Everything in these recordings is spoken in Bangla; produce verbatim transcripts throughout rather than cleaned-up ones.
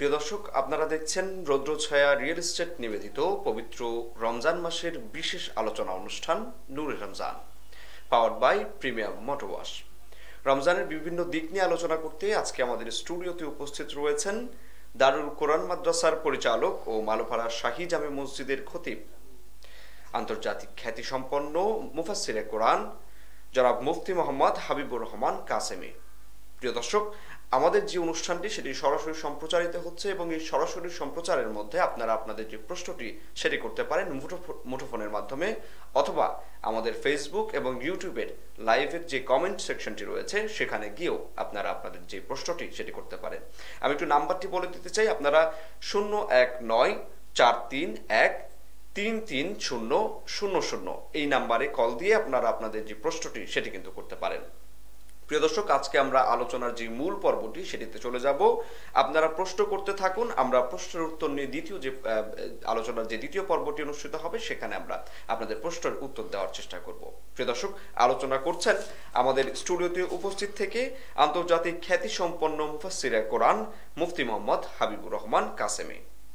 প্রিয় দর্শক, আপনারা দেখছেন রৌদ্রছায়া রিয়েল এস্টেট নিবেদিত পবিত্র রমজান মাসের বিশেষ আলোচনা অনুষ্ঠান Noore Ramzan, powered by premium motor wash. রমজানের বিভিন্ন দিক নিয়ে আলোচনা করতে আজকে আমাদের স্টুডিওতে উপস্থিত রয়েছেন দারুল কোরআন মাদ্রাসার পরিচালক ও মালোপাড়া শাহী জামে মসজিদের খতিব, আন্তর্জাতিক খ্যাতিসম্পন্ন মুফাসসিরে কোরআন জনাব মুফতি মোহাম্মদ হাবিবুর রহমান কাসেমি। প্রিয় দর্শক, আমাদের যে অনুষ্ঠানটি সেটি সরাসরি সম্প্রচারিত হচ্ছে এবং এই সরাসরি সম্প্রচারের মধ্যে আপনারা আপনাদের যে প্রশ্নটি সেটি করতে পারেন মুঠোফোনের মাধ্যমে, অথবা আমাদের ফেসবুক এবং ইউটিউবের লাইভের যে কমেন্ট সেকশনটি রয়েছে সেখানে গিয়েও আপনারা আপনাদের যে প্রশ্নটি সেটি করতে পারেন। আমি একটু নাম্বারটি বলে দিতে চাই, আপনারা শূন্য এক নয় চার তিন এক তিন তিন শূন্য শূন্য শূন্য এই নাম্বারে কল দিয়ে আপনারা আপনাদের যে প্রশ্নটি সেটি কিন্তু করতে পারেন। প্রিয় দর্শক, আজকে আমরা আলোচনার যে মূল পর্বটি সেটিতে চলে যাব। আপনারা প্রশ্ন করতে থাকুন, আমরা প্রশ্নের উত্তর নিয়ে দ্বিতীয় যে আলোচনার যে দ্বিতীয় পর্বটি অনুষ্ঠিত হবে সেখানে আমরা আপনাদের প্রশ্নের উত্তর দেওয়ার চেষ্টা করব। প্রিয় দর্শক, আলোচনা করছেন আমাদের স্টুডিওতে উপস্থিত থেকে আন্তর্জাতিক খ্যাতিসম্পন্ন মুফাসসিরে কোরআন মুফতি মোহাম্মদ হাবিবুর রহমান কাসেমি।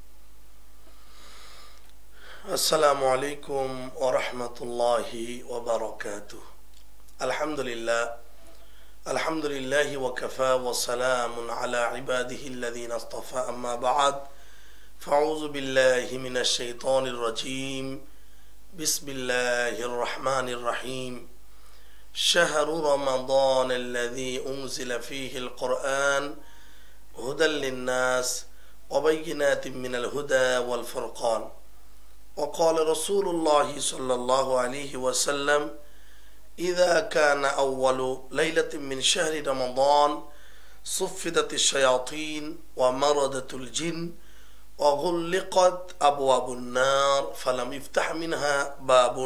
আসসালামু আলাইকুম ওয়া রাহমাতুল্লাহি ওয়া বারাকাতুহু। আলহামদুলিল্লাহ আলহামদুলিল্লাহি ওয়া কাফা ওয়া সালামুন আলা ইবাদিহি আল্লাযীনা ইসতাফা, আম্মা বা'দ। ফাউযু বিল্লাহি মিনাশ শাইতানির রাজীম। বিসমিল্লাহির রাহমানির রাহিম। শাহরু রমাদান আল্লাযী উনজিলা ফীহিল কুরআন হুদাল লিন-নাস ওয়া বায়িনাতিন মিনাল হুদা ওয়াল ফুরকান। وقال رسول الله صلى الله عليه وسلم: إذا كان أول ليلة من شهر رمضان صفدت الشياطين ومردت الجن وغلقت أبواب النار فلم يفتح منها باب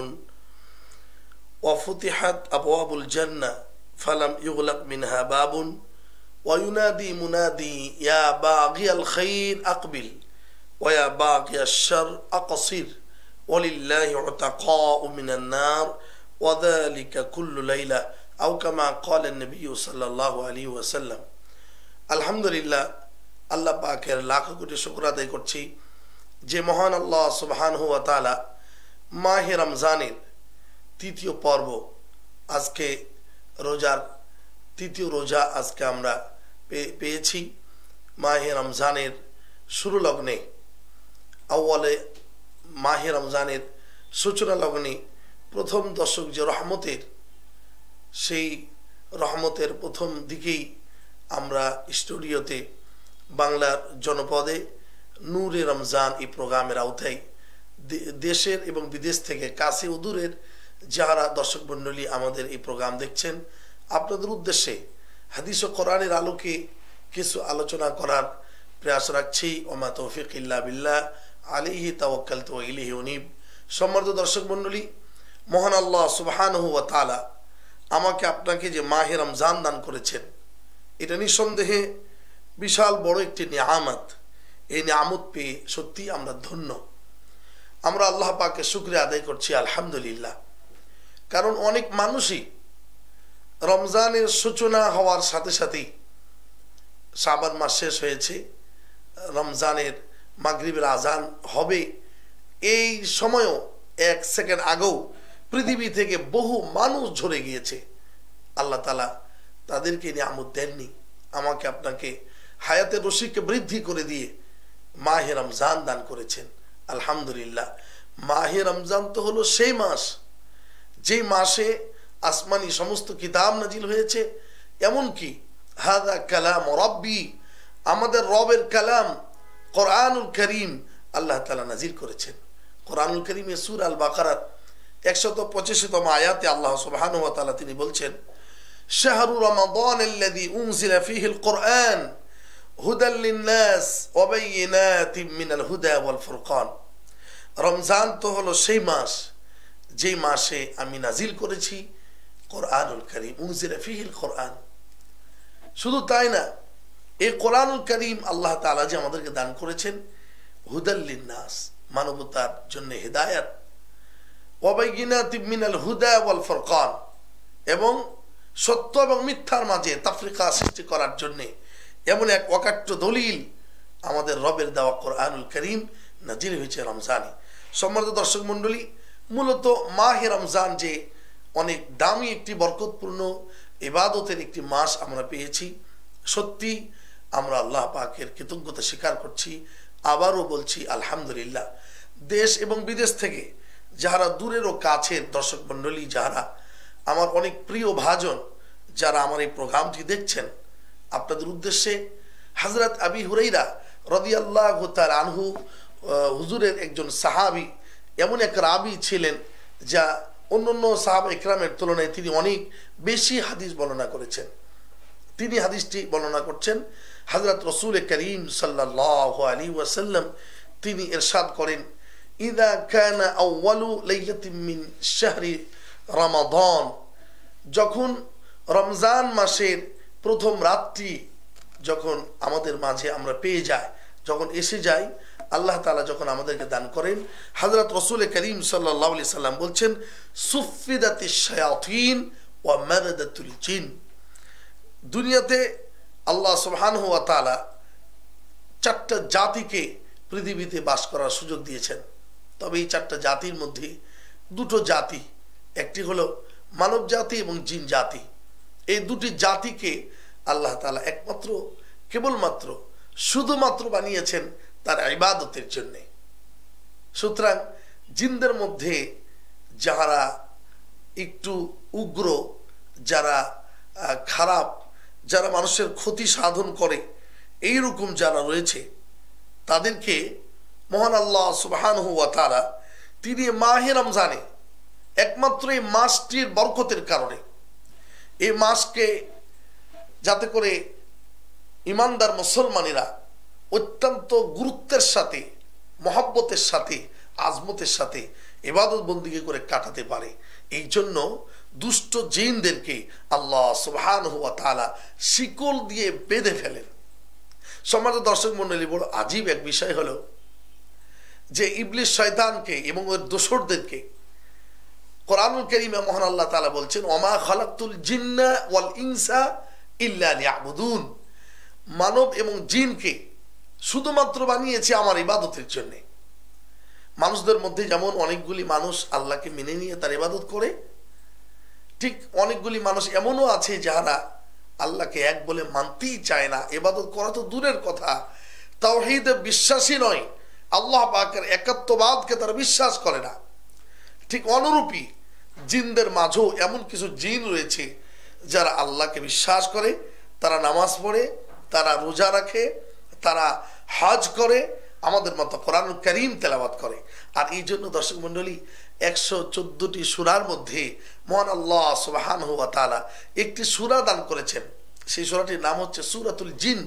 وفتحت أبواب الجنة فلم يغلق منها باب وينادي منادي: يا باغي الخير أقبل ويا باغي الشر أقصر ولله عتقاء من النار وذلك كل ليلة أو كما قال النبي صلى الله عليه وسلم। আলহামদুলিল্লাহ, আল্লাহ পাকের লাখ কোটি শুকর আদায় করছি যে মহান আল্লাহ সুবহানাহু ওয়া তাআলা মাহে রমজানের তৃতীয় পর্ব, আজকে রোজার তৃতীয় রোজা আজকে আমরা পেয়েছি। মাহে রমজানের শুরু লগ্নে, আউয়ালে মাহে রমজানের সূচনা লগ্নে প্রথম দশক যে রহমতের, সেই রহমতের প্রথম দিকেই আমরা স্টুডিওতে বাংলার জনপদে নূরে রমজান এই প্রোগ্রামের আওতায় দেশের এবং বিদেশ থেকে কাছে ও দূরের যারা দর্শক মণ্ডলী আমাদের এই প্রোগ্রাম দেখছেন, আপনাদের উদ্দেশ্যে হাদিস ও কোরআনের আলোকে কিছু আলোচনা করার প্রয়াস রাখছি। ওমা তৌফিক ইল্লা বিল্লাহ, আলাইহি তাওয়াক্কালতু ওয়া ইলাইহি উনীব। সম্মানিত দর্শক মণ্ডলী, মহান আল্লাহ সুবহানাহু ওয়া তাআলা আমাকে আপনাকে যে মাহে রমজান দান করেছেন, এটা নিঃসন্দেহে বিশাল বড় একটি নিয়ামত। এই নিয়ামত পেয়ে সত্যি আমরা ধন্য। আমরা আল্লাহ পাকের শুকরিয়া আদায় করছি আলহামদুলিল্লাহ। কারণ অনেক মানুষই রমজানের সূচনা হওয়ার সাথে সাথেই শাবান মাস শেষ হয়েছে, রমজানের মাগরিবের আজান হবে, এই সময়ও এক সেকেন্ড আগেও পৃথিবী থেকে বহু মানুষ ঝরে গিয়েছে। আল্লাহ তাআলা তাদেরকে নিয়ামত দেননি, আমাকে আপনাকে হায়াতের রশিকে বৃদ্ধি করে দিয়ে মাহে রমজান দান করেছেন আলহামদুলিল্লাহ। মাহে রমজান তো হলো সেই মাস যেই মাসে আসমানি সমস্ত কিতাব নাজিল হয়েছে। এমনকি হাদা কালাম রব্বি, আমাদের রবের কালাম কোরআনুল করিম আল্লাহ তাআলা নাজিল করেছেন। কোরআনুল করিমে সূরা আল বাকারার একশত পঁচাশিতম আয়াতে আল্লাহ সুবহানাহু ওয়া তাআলা তিনি বলছেন: শাহরু রমাদান আল্লাযী উনজিলা ফীহিল কুরআন হুদাল লিন-নাস ওয়া বায়িনাতিন মিনাল হুদা ওয়াল ফুরকান। রমজান তো হলো সেই মাস যেই মাসে আমি নাজিল করেছি কোরআনুল করিম, উনজিলা ফীহিল কুরআন। শুধু তাই না, এই কোরআনুল করিম আল্লাহ তাআলা যে আমাদেরকে দান করেছেন হুদাল লিন-নাস, মানবতার জন্য হিদায়াত, ওয়া বায়িনাতিন মিনাল হুদা ওয়াল ফুরকান, এবং সত্য এবং মিথ্যার মাঝে তাফরিকা সৃষ্টি করার জন্য এমন এক অকাট্য দলিল আমাদের রবের দেওয়া কোরআনুল করিম নাজিল হয়েছে রমজানে। সম্মানিত দর্শক মণ্ডলী, মূলত মাহে রমজান যে অনেক দামি একটি বরকতপূর্ণ ইবাদতের একটি মাস আমরা পেয়েছি, সত্যি আমরা আল্লাহ পাকের কৃতজ্ঞতা স্বীকার করছি। আবারও বলছি আলহামদুলিল্লাহ। দেশ এবং বিদেশ থেকে যারা দূরের ও কাছের দর্শক মণ্ডলী, যারা আমার অনেক প্রিয় ভাজন, যারা আমার এই প্রোগ্রামটি দেখছেন, আপনাদের উদ্দেশ্যে হযরত আবি হুরাইরা রাদিয়াল্লাহু তাআলা আনহু, হুজুরের একজন সাহাবী, এমন এক রাবী ছিলেন যা অন্যান্য সাহাবা ইকরামের তুলনায় তিনি অনেক বেশি হাদিস বর্ণনা করেছেন। তিনি হাদিসটি বর্ণনা করছেন হযরত রাসূল করিম সাল্লাল্লাহু আলাইহি ওয়াসাল্লাম, তিনি ইরশাদ করেন, ইযা কানা আউয়ালু লাইলাতিন মিন শাহরি রমাদান, যখন রমজান মাসের প্রথম রাতটি যখন আমাদের মাঝে আমরা পেয়ে যাই, যখন এসে যাই, আল্লাহ তাআলা যখন আমাদেরকে দান করেন, হযরত রাসূল করিম সাল্লাল্লাহু আলাইহি সাল্লাম বলছেন, সুফিদাতিশ শায়াতিন ওয়া মারাদাতুল জিন। দুনিয়াতে আল্লাহ সুবহানাহু ওয়া তাআলা চারটা জাতিকে পৃথিবীতে বাস করার সুযোগ দিয়েছেন। তবে এই চারটা জাতির মধ্যে দুটো জাতি, একটি হলো মানব জাতি এবং জিন জাতি। এই দুটি জাতিকে আল্লাহ তাআলা একমাত্র কেবলমাত্র শুধুমাত্র বানিয়েছেন তার ইবাদতের জন্য। সুতরাং জিনদের মধ্যে যারা একটু উগ্র, যারা খারাপ, যারা মানুষের ক্ষতি সাধন করে, এইরকম যারা রয়েছে, তাদেরকে মহান আল্লাহ সুবহানাহু ওয়া তাআলা তিনি মাহে রমজানে একমাত্র এই মাসটির বরকতের কারণে, এই মাসকে যাতে করে ইমানদার মুসলমানেরা অত্যন্ত গুরুত্বের সাথে, মহব্বতের সাথে, আজমতের সাথে ইবাদত বন্দেগী করে কাটাতে পারে, এই জন্য দুষ্ট জিনদেরকে আল্লাহ সুবহানাহু ওয়া তাআলা শিকল দিয়ে বেঁধে ফেলেন। সম্মানিত দর্শক মণ্ডলী, বড় আজীব এক বিষয় হলো যে ইবলিস শয়তানকে এবং ওর দোসরদেরকে কোরআনুল কারীমে মহান আল্লাহ তাআলা বলছেন, ওমা খালাকতুল জিন্না ওয়াল ইনসা ইল্লা লিয়াবুদুন, মানব এবং জিনকে শুধুমাত্র বানিয়েছি আমার ইবাদতের জন্য। মানুষদের মধ্যে যেমন অনেকগুলি মানুষ আল্লাহকে মেনে নিয়ে তার ইবাদত করে, ঠিক অনেকগুলি মানুষ এমনও আছে যারা আল্লাহকে এক বলে মানতেই চায় না, ইবাদত করা তো দূরের কথা, তাওহীদে বিশ্বাসী নয়, আল্লাহ পাকের একাত্মবাদকে তারা বিশ্বাস করে না। ঠিক অনুরূপী জিনদের মাঝেও এমন কিছু জিন রয়েছে যারা আল্লাহকে বিশ্বাস করে, তারা নামাজ পড়ে, তারা রোজা রাখে, তারা হজ করে, আমাদের মতো কোরআনুল কারীম তেলাওয়াত করে। আর এই জন্য দর্শক মণ্ডলী, একশো চোদ্দটি সূরার মধ্যে মহান আল্লাহ সুবহানাহু ওয়া তাআলা একটি সূরা দান করেছেন। সেই সূরাটির নাম হচ্ছে সূরাতুল জিন।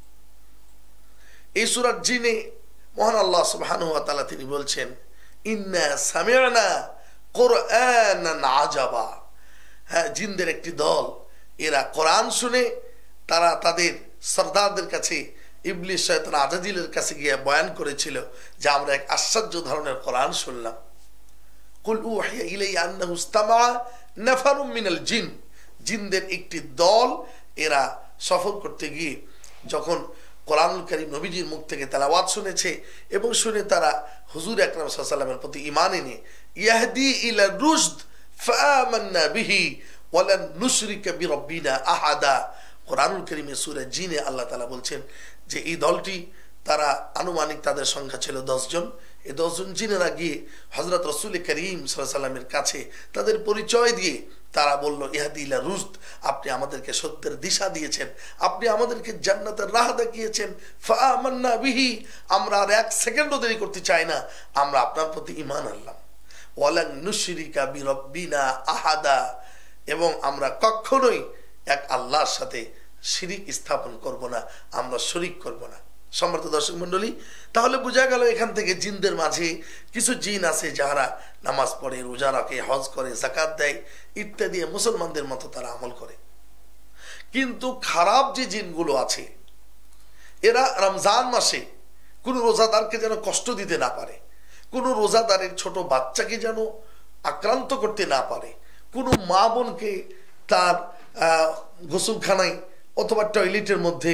এই সূরার জিনে মহান আল্লাহ সুবহানাহু ওয়া তাআলা তিনি বলছেন, ইন্না সামি'না কুরআনান আজাবা। হ্যাঁ, জিনদের একটি দল, এরা কোরআন শুনে তারা তাদের সরদারদের কাছে, ইবলিস শয়তান আজাজিলের কাছে গিয়ে বয়ান করেছিল যে আমরা এক আশ্চর্য ধরনের কোরআন শুনলাম। কুল উহিয়া ইলাইয়া আন্নাহু ইসতামা নাফারুম মিনাল জিন। জিনদের একটি দল এরা সফর করতে গিয়ে যখন কোরআনুল কারীম নবীজির মুখ থেকে তেলাওয়াত শুনেছে এবং শুনে তারা হুজুর আকরাম সাল্লাল্লাহু আলাইহি ওয়াসাল্লামের প্রতি ঈমান এনে ইয়াহদি ইলা রুশদ ফাআমান্না বিহি ওয়া লান নুশরিকা বিরাব্বিনা আহাদা। কোরআনুল কারীমে সূরা জিনে আল্লাহ তাআলা বলছেন যে এই দলটি, তারা আনুমানিক তাদের সংখ্যা ছিল দশ জন। এই দশ জন জিনেরা গিয়ে হযরত রাসূল করিম সাল্লাল্লাহু আলাইহি ওয়াসাল্লামের কাছে তাদের পরিচয় দিয়ে তারা বলল, ইহাদি ইলা রুশদ, আপনি আমাদেরকে সত্যের দিশা দিয়েছেন, আপনি আমাদেরকে জান্নাতের রাহ দেখিয়েছেন। ফাআমান্না বিহি, আমরা আর এক সেকেন্ডও দেরি করতে চাই না, আমরা আপনার প্রতি ঈমান আনলাম। ওয়া লান নুশরিকা বিরাব্বিনা আহাদা, এবং আমরা কখনোই এক আল্লাহর সাথে শিরিক স্থাপন করব না, আমরা শরীক করব না। সম্মানিত দর্শক মণ্ডলী, তাহলে বোঝা গেল এখান থেকে জিনদের মাঝে কিছু জিন আছে যারা নামাজ পড়ে, রোজা রাখে, হজ করে, যাকাত দেয় ইত্যাদি, মুসলমানদের মতো তারা আমল করে। কিন্তু খারাপ যে জিনগুলো আছে, এরা রমজান মাসে কোনো রোজাদারকে যেন কষ্ট দিতে না পারে, কোনো রোজাদারের ছোট বাচ্চাকে যেন আক্রান্ত করতে না পারে, কোনো মা বোনকে তার গোসলখানায় অথবা টয়লেটের মধ্যে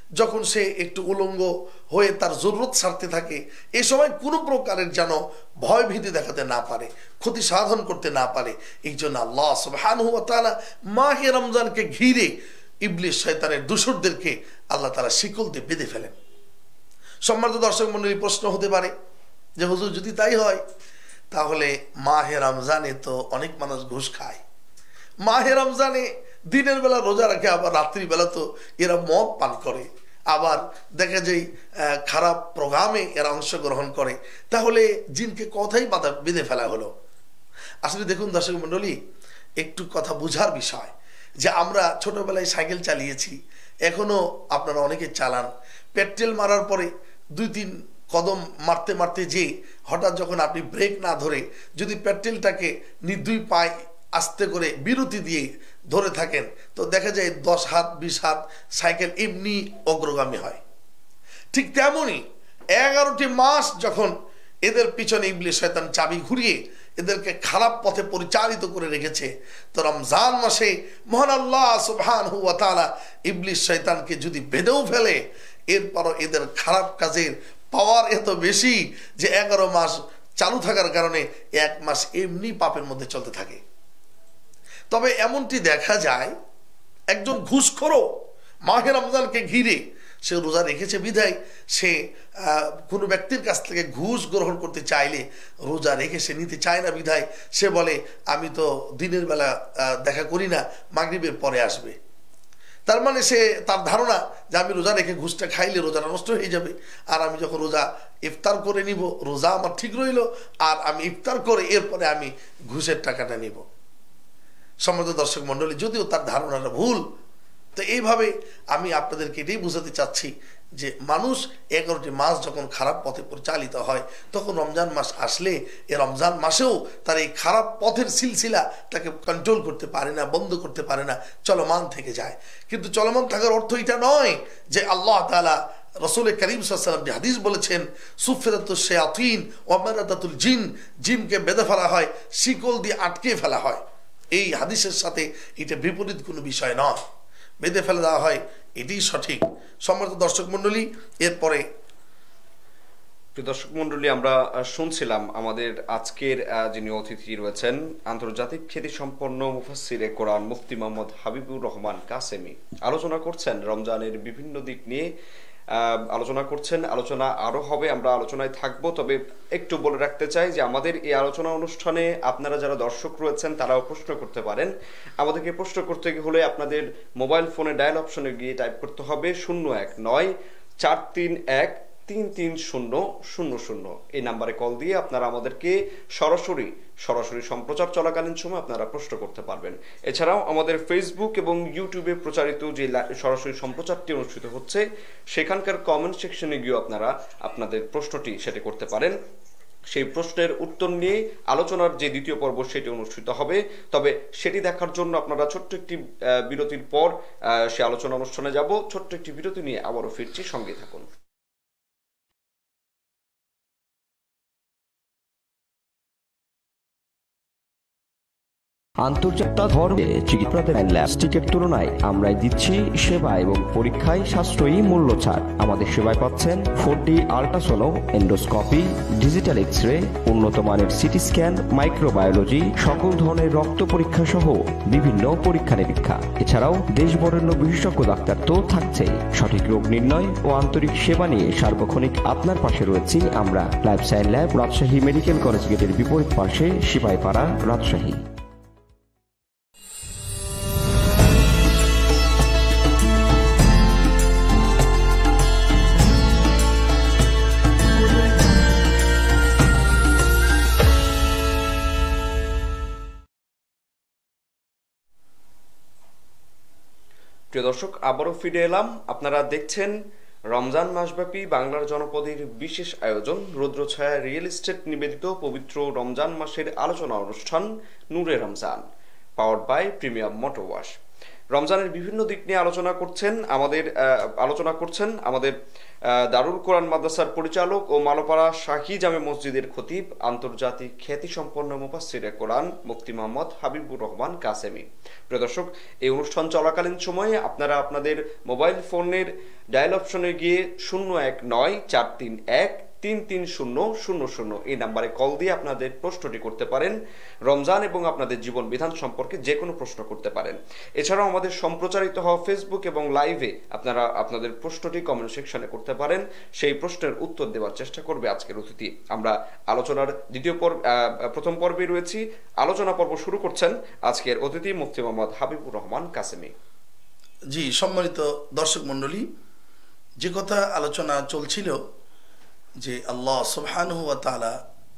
যখন সে একটু উলঙ্গ হয়ে তার জরুরত সারতে থাকে, এ সময় কোনো প্রকারের যেন ভয় ভীতি দেখাতে না পারে, ক্ষতি সাধন করতে না পারে। এই জন্য আল্লাহ সুবহানাহু ওয়া তাআলা মাহে রমজানকে ঘিরে ইবলিস শয়তানের দূষরদেরকে আল্লাহ তাআলা শিকল দিয়ে বেঁধে ফেলেন। সম্মানিত দর্শক মণ্ডলী, প্রশ্ন হতে পারে যে হুজুর যদি তাই হয় তাহলে মাহে রমজানে তো অনেক মানুষ ঘুষ খায়, মাহে রমজানে দিনের বেলা রোজা রাখে, আবার রাত্রিবেলা তো এরা মদ পান করে, আবার দেখা যায় খারাপ প্রোগ্রামে এরা অংশগ্রহণ করে, তাহলে জিনকে কথাই বাধা বেঁধে ফেলা হলো। আসলে দেখুন দর্শক মণ্ডলী, একটু কথা বুঝার বিষয় যে আমরা ছোটবেলায় সাইকেল চালিয়েছি, এখনো আপনারা অনেকে চালান, পেট্রোল মারার পরে দুই তিন কদম মারতে মারতে যে হঠাৎ যখন আপনি ব্রেক না ধরে যদি পেট্রোলটাকে নির্দুই পায়ে আস্তে করে বিরতি দিয়ে ধরে থাকেন, তো দেখা যায় দশ হাত বিশ হাত সাইকেল এমনি অগ্রগামী হয়। ঠিক তেমনই এগারোটি মাস যখন এদের পিছনে ইবলিস শয়তান চাবি ঘুরিয়ে এদেরকে খারাপ পথে পরিচালিত করে রেখেছে, তো রমজান মাসে মহান আল্লাহ সুবহানাহু ওয়া তাআলা ইবলিস শয়তানকে যদি বেঁধেও ফেলে, এরপরও এদের খারাপ কাজের পাওয়ার এত বেশি যে এগারো মাস চালু থাকার কারণে এক মাস এমনি পাপের মধ্যে চলতে থাকে। তবে এমনটি দেখা যায় একজন ঘুষখোরও মাহে রমজানকে ঘিরে সে রোজা রেখেছে বিধায় সে কোনো ব্যক্তির কাছ থেকে ঘুষ গ্রহণ করতে চাইলে রোজা রেখে সে নিতে চায় না বিধায় সে বলে আমি তো দিনের বেলা দেখা করি না, মাগরিবের পরে আসবে। তার মানে সে তার ধারণা যে আমি রোজা রেখে ঘুষটা খাইলে রোজাটা নষ্ট হয়ে যাবে, আর আমি যখন রোজা ইফতার করে নিব রোজা আমার ঠিক রইল, আর আমি ইফতার করে এরপরে আমি ঘুষের টাকাটা নিব। সম্মানিত দর্শক মণ্ডলী, যদিও তার ধারণাটা ভুল, তো এইভাবে আমি আপনাদেরকে এটাই বুঝাতে চাচ্ছি যে মানুষ এগারোটি মাস যখন খারাপ পথে পরিচালিত হয়, তখন রমজান মাস আসলে এ রমজান মাসেও তার এই খারাপ পথের সিলসিলা তাকে কন্ট্রোল করতে পারে না, বন্ধ করতে পারে না, চলমান থেকে যায়। কিন্তু চলমান থাকার অর্থ এটা নয় যে আল্লাহ তাআলা রাসূল করিম সাল্লাল্লাহু আলাইহি ওয়াসাল্লাম যে হাদিস বলেছেন সুফিরাতুশ শায়াতিন ওয়া মারাদাতুল জিন, জিনকে বেঁধে ফেলা হয়, শিকল দিয়ে আটকে ফেলা হয়, এই হাদিসের সাথে এটা বিপরীত কোনো বিষয় নয়, বেঁধে ফেলে দেওয়া হয়, এটাই সঠিক। সম্মানিত দর্শক মণ্ডলী, এরপরে দর্শক মণ্ডলী, আমরা শুনছিলাম আমাদের আজকের যিনি অতিথি রয়েছেন আন্তর্জাতিক খ্যাতি সম্পন্ন মুফাসসিরে কোরআন মুফতি মোহাম্মদ হাবিবুর রহমান কাসেমি, আলোচনা করছেন রমজানের বিভিন্ন দিক নিয়ে আলোচনা করছেন। আলোচনা আরো হবে, আমরা আলোচনায় থাকবো। তবে একটু বলে রাখতে চাই যে আমাদের এই আলোচনা অনুষ্ঠানে আপনারা যারা দর্শক রয়েছেন তারাও প্রশ্ন করতে পারেন। আমাদেরকে প্রশ্ন করতে হলে আপনাদের মোবাইল ফোনে ডায়াল অপশনে গিয়ে টাইপ করতে হবে শূন্য এক নয় চার তিন এক তিন তিন শূন্য শূন্য শূন্য, এই নাম্বারে কল দিয়ে আপনারা আমাদেরকে সরাসরি সরাসরি সম্প্রচার চলাকালীন সময় আপনারা প্রশ্ন করতে পারবেন। এছাড়াও আমাদের ফেসবুক এবং ইউটিউবে প্রচারিত যে সরাসরি সম্প্রচারটি অনুষ্ঠিত হচ্ছে সেখানকার কমেন্ট সেকশনে গিয়ে আপনারা আপনাদের প্রশ্নটি সেটি করতে পারেন। সেই প্রশ্নের উত্তর নিয়ে আলোচনার যে দ্বিতীয় পর্ব সেটি অনুষ্ঠিত হবে। তবে সেটি দেখার জন্য আপনারা ছোট্ট একটি বিরতির পর সে আলোচনা অনুষ্ঠানে যাব। ছোট্ট একটি বিরতি নিয়ে আবারও ফিরছি, সঙ্গে থাকুন। আন্তর্জাতিক ধর্মে চিকিৎসার তুলনায় আমরা দিচ্ছি সেবা এবং পরীক্ষায় সাশ্রয়ী মূল্য ছাড়। আমাদের সেবায় পাচ্ছেন four D ultrasono, endoscopy, digital X ray, উন্নত মানের সিটি স্ক্যান, মাইক্রোবায়োলজি, সকল ধরনের রক্ত পরীক্ষা সহ বিভিন্ন পরীক্ষা নিরীক্ষা। এছাড়াও দেশ বরেণ্য বিশেষজ্ঞ ডাক্তার তো থাকছেই। সঠিক রোগ নির্ণয় ও আন্তরিক সেবা নিয়ে সার্বক্ষণিক আপনার পাশে রয়েছি আমরা। Life science lab, Rajshahi medical college গেটের বিপরীত পাশে, সিপাহীপাড়া, রাজশাহী। প্রিয় দর্শক, আবারও ফিরে এলাম। আপনারা দেখছেন রমজান মাসব্যাপী বাংলার জনপদের বিশেষ আয়োজন রৌদ্রছায়া রিয়েল এস্টেট নিবেদিত পবিত্র রমজান মাসের আলোচনা অনুষ্ঠান Noore Ramzan, powered by premium motor wash. রমজানের বিভিন্ন দিক নিয়ে আলোচনা করছেন আমাদের আলোচনা করছেন আমাদের দারুল কোরআন মাদ্রাসার পরিচালক ও মালোপাড়া শাহী জামে মসজিদের খতিব আন্তর্জাতিক খ্যাতিসম্পন্ন মুফাসসিরে কোরআন মুফতি মোহাম্মদ হাবিবুর রহমান কাসেমি। প্রিয় দর্শক, এই অনুষ্ঠান চলাকালীন সময়ে আপনারা আপনাদের মোবাইল ফোনের ডায়াল অপশনে গিয়ে শূন্য এক নয় চার তিন এক তিন তিন শূন্য শূন্য শূন্য এই নাম্বারে কল দিয়ে আপনাদের প্রশ্নটি করতে পারেন। রমজান এবং আপনাদের জীবন বিধান সম্পর্কে যে কোনো প্রশ্ন করতে পারেন। এছাড়াও আমাদের সম্প্রচারিত হওয়া ফেসবুক এবং লাইভে আপনারা আপনাদের প্রশ্নটি কমেন্ট সেকশনে করতে পারেন। সেই প্রশ্নের উত্তর দেওয়ার চেষ্টা করবে আজকের অতিথি। আমরা আলোচনার দ্বিতীয় পর্ব প্রথম পর্বে রয়েছি। আলোচনা পর্ব শুরু করছেন আজকের অতিথি মুফতি মোহাম্মদ হাবিবুর রহমান কাসেমি। জি, সম্মানিত দর্শক মণ্ডলী, যে কথা আলোচনা চলছিল যে আল্লাহ সুবহানাহু ওয়া তাআলা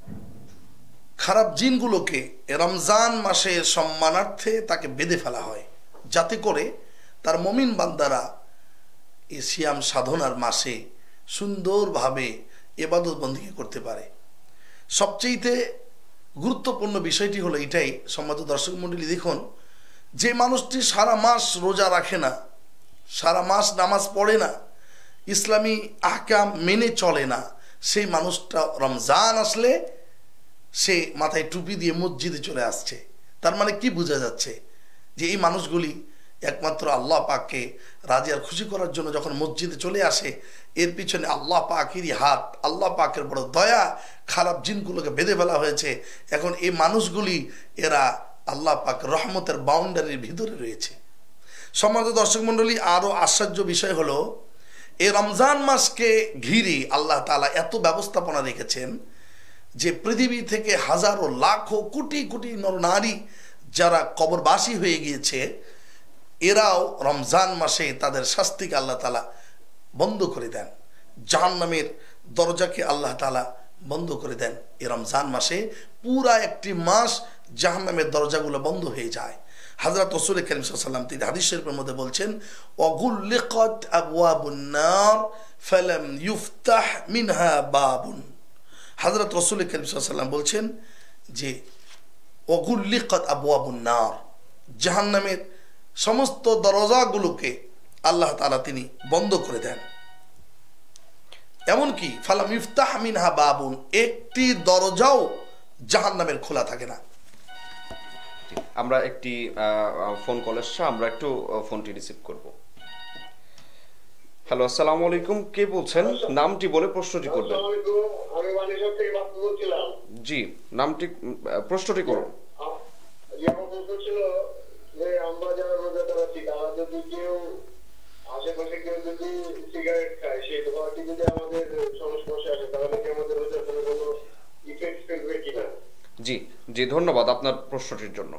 খারাপ জিনগুলোকে রমজান মাসের সম্মানার্থে তাকে বেঁধে ফেলা হয়, যাতে করে তার মুমিন বান্দারা এই সিয়াম সাধনার মাসে সুন্দরভাবে ইবাদত বন্দেগী করতে পারে। সবচেয়ে গুরুত্বপূর্ণ বিষয়টি হলো এটাই, সম্মানিত দর্শক মণ্ডলী, দেখুন, যে মানুষটি সারা মাস রোজা রাখে না, সারা মাস নামাজ পড়ে না, ইসলামী আহকাম মেনে চলে না, সেই মানুষটা রমজান আসলে সে মাথায় টুপি দিয়ে মসজিদে চলে আসছে। তার মানে কি বোঝা যাচ্ছে? যে এই মানুষগুলি একমাত্র আল্লাহ পাককে রাজি আর খুশি করার জন্য যখন মসজিদে চলে আসে, এর পিছনে আল্লাহ পাকেরই হাত, আল্লাহ পাকের বড় দয়া। খারাপ জিনগুলোকে বেঁধে ফেলা হয়েছে। এখন এই মানুষগুলি এরা আল্লাহ পাক রহমতের বাউন্ডারির ভিতরে রয়েছে। সম্মানিত দর্শক মণ্ডলী, আরও আশ্চর্য বিষয় হলো, এই রমজান মাসকে ঘিরে আল্লাহ তাআলা এত ব্যবস্থাপনা রেখেছেন যে পৃথিবী থেকে হাজারো লাখো কোটি কোটি নরনারী যারা কবরবাসী হয়ে গিয়েছে, এরাও রমজান মাসে তাদের শাস্তিকে আল্লাহ তাআলা বন্ধ করে দেন। জাহান্নামের দরজাকে আল্লাহ তাআলা বন্ধ করে দেন। এই রমজান মাসে পুরা একটি মাস জাহান্নামের দরজাগুলো বন্ধ হয়ে যায়। হযরত রাসূল করিম সাল্লাল্লাহু আলাইহি ওয়াসাল্লাম তিনি হাদিস শরীফের মধ্যে বলছেন, ওয়াগুল্লিকাত আবওয়াবুন নার ফালাম ইফতাহ মিনহা বাবুন। হযরত রাসূল করিম সাল্লাল্লাহু আলাইহি ওয়াসাল্লাম বলছেন যে ওয়াগুল্লিকাত আবওয়াবুন নার, জাহান্নামের সমস্ত দরজাগুলোকে আল্লাহ তাআলা তিনি বন্ধ করে দেন। এমনকি ফালাম ইফতাহ মিনহা বাবুন, একটি দরজাও জাহান্নামের খোলা থাকে না। আমরা একটি ফোন কল এসছে, আমরা একটু ফোনটি রিসিভ করব। হ্যালো, আসসালামু আলাইকুম, কে বলছেন? নামটি বলে প্রশ্নটি করবেন। আমি বানেশ্বর থেকে বাপ্পু বলছিলাম। জি, নামটি প্রশ্নটি করুন। যেমন প্রশ্ন ছিল যে আমরা যারা রোজাদার আছি, তারা যদি কেউ আশেপাশে কেউ যদি সিগারেট খায়, সেই ধোঁয়াটি যদি আমাদের সংস্পর্শে আসে, তাহলে কি আমাদের রোজার কোনো কোনো ইফেক্ট ফেলবে কিনা? জি জি, ধন্যবাদ আপনার প্রশ্নটির জন্য।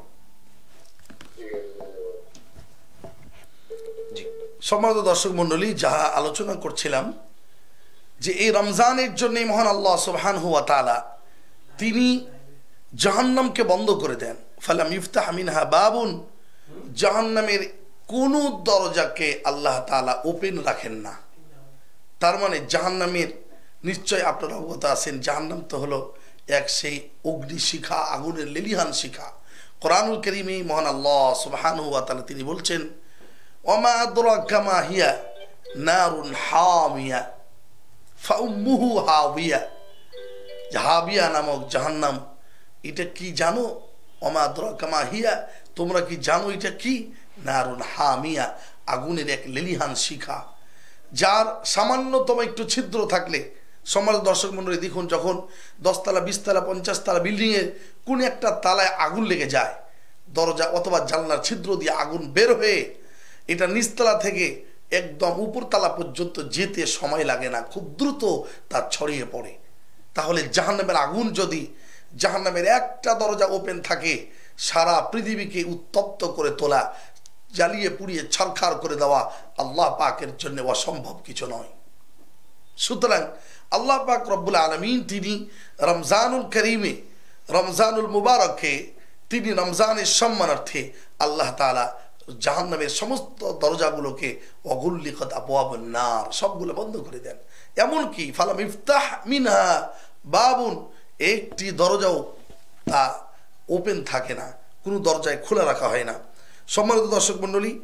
সম্মানিত দর্শক মণ্ডলী, যাহা আলোচনা করছিলাম যে এই রমজানের জন্য মহান আল্লাহ সুবহানাহু ওয়া তাআলা তিনি জাহান্নামকে বন্ধ করে দেন। ফালাম ইফতাহ মিনহা বাবুন, জাহান্নামের কোন দরজাকে আল্লাহ তাআলা ওপেন রাখেন না। তার মানে জাহান্নামের, নিশ্চয় আপনারা অবগত আছেন, জাহান্নাম তো হলো এক সেই অগ্নি শিখা, আগুনের লেলিহান শিখা। কোরআনুল কারীমে মহান আল্লাহ সুবহানাহু ওয়া তাআলা তিনি বলছেন, ওমা আদরাকা মা হিয়া নারুন হামিয়া ফাউম্মুহু হাবিয়া। হাবিয়া নামক জাহান্নাম, এটা কি জানো? ওমা আদরাকা মা হিয়া, তোমরা কি জানো এটা কি? নারুন হামিয়া, আগুনের এক লেলিহান শিখা, যার সামান্যতম একটু ছিদ্র থাকলে, সম্মানিত দর্শক মণ্ডলী দেখুন, যখন দশতলা, বিশতলা, পঞ্চাশ তলা বিল্ডিংয়ের কোন একটা তালায় আগুন লেগে যায়, দরজা অথবা জানলার ছিদ্র দিয়ে আগুন বের হয়ে এটা নিচতলা থেকে একদম উপরতলা পর্যন্ত যেতে সময় লাগে না, খুব দ্রুত তা ছড়িয়ে পড়ে। তাহলে জাহান্নামের আগুন যদি, জাহান্নামের একটা দরজা ওপেন থাকে, সারা পৃথিবীকে উত্তপ্ত করে তোলা, জ্বালিয়ে পুড়িয়ে ছারখার করে দেওয়া আল্লাহ পাকের জন্য অসম্ভব কিছু নয়। সুতরাং আল্লাহ পাক রব্বুল আলামিন তিনি রমজানুল করিমে, রমজানুল মুবারকে, তিনি রমজানের সম্মানার্থে আল্লাহ তাআলা জাহান্নামের সমস্ত দরজাগুলোকে ওয়াগুল্লিকাত আবওয়াবুন নার, সবগুলো বন্ধ করে দেন। এমনকি ফালাম ইফতাহ মিনহা বাবুন, একটি দরজাও তা ওপেন থাকে না, কোনো দরজায় খোলা রাখা হয় না। সম্মানিত দর্শক মণ্ডলী,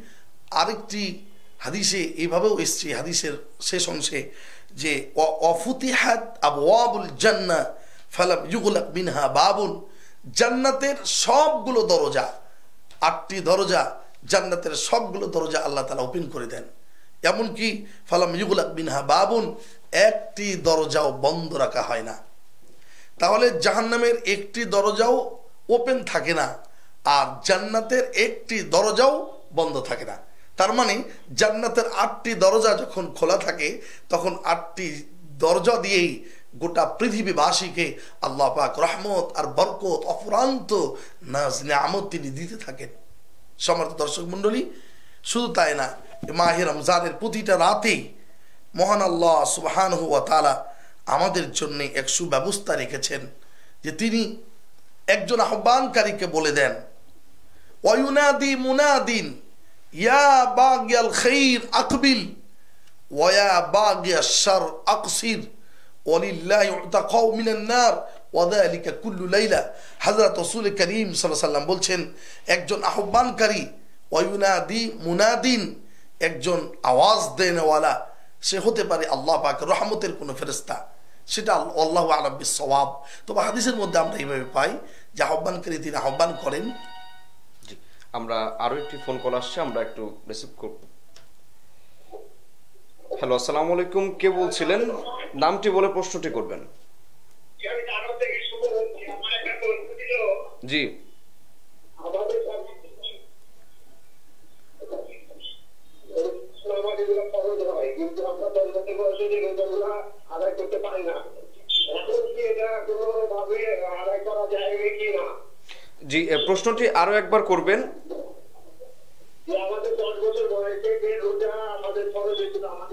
আরেকটি হাদিসে এইভাবেও এসছে, হাদিসের শেষ অংশে, যে অফুতিহাত আবওয়াবুল জান্নাহ ফালাম ইউগলাক মিনহা বাবুন, জান্নাতের সবগুলো দরজা, আটটি দরজা, জান্নাতের সবগুলো দরজা আল্লাহ তাআলা ওপেন করে দেন। এমনকি ফালাম ইউগলাক মিনহা বাবুন, একটি দরজাও বন্ধ রাখা হয় না। তাহলে জাহান্নামের একটি দরজাও ওপেন থাকে না, আর জান্নাতের একটি দরজাও বন্ধ থাকে না। তার মানে জান্নাতের আটটি দরজা যখন খোলা থাকে, তখন আটটি দরজা দিয়েই গোটা পৃথিবীবাসীকে আল্লাহ পাক রহমত আর বরকত অফুরান্ত নাজ নিয়ামত তিনি দিতে থাকেন। সম্মানিত দর্শক মণ্ডলী, শুধু তাই না, মাহে রমজানের প্রতিটা রাতেই মহান আল্লাহ সুবহানাহু ওয়া তাআলা আমাদের জন্য এক সুব্যবস্থা রেখেছেন, যে তিনি একজন আহ্বানকারীকে বলে দেন, ওয়ায়ুনাদি মুনাদিন ইয়া বাগিয়াল খাইর আকবিল ওয়া ইয়া বাগিয়াশ শার আকসির ওয়ালিল্লাহি উতাকাউ মিনান নার ওয়া যালিকা কুল্লু লাইলা। হযরত রাসূল করিম সাল্লাল্লাহু আলাইহি ওয়াসাল্লাম বলছেন, একজন আহ্বানকারী, ওয়ায়ুনাদি মুনাদিন, একজন আওয়াজ দেনেওয়ালা, সে হতে পারে আল্লাহ পাক রহমতের কোনো ফেরেশতা, সেটা আল্লাহু আ'লাম বিস-সাওয়াব। তবে হাদিসের মধ্যে আমরা এইভাবে পাই যে আহ্বানকারী তিনি আহ্বান করেন। জি, আমরা আরো একটি ফোন কল আসছে, আমরা একটু রিসিভ করব। হ্যালো, আসসালামু আলাইকুম, কে বলছিলেন? নামটি বলে প্রশ্নটি করবেন। জি, জি, প্রশ্নটি আরো একবার করবেন। আমাদের দশ বছর বয়সে যে রোজা আমাদের ফরজ হয়েছিল, আমাদের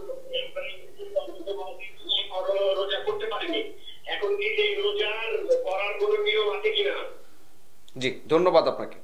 রোজা করতে পারিনি, এখন কি এই রোজার করার কোনো নিয়ম আছে কিনা? জি, ধন্যবাদ আপনাকে।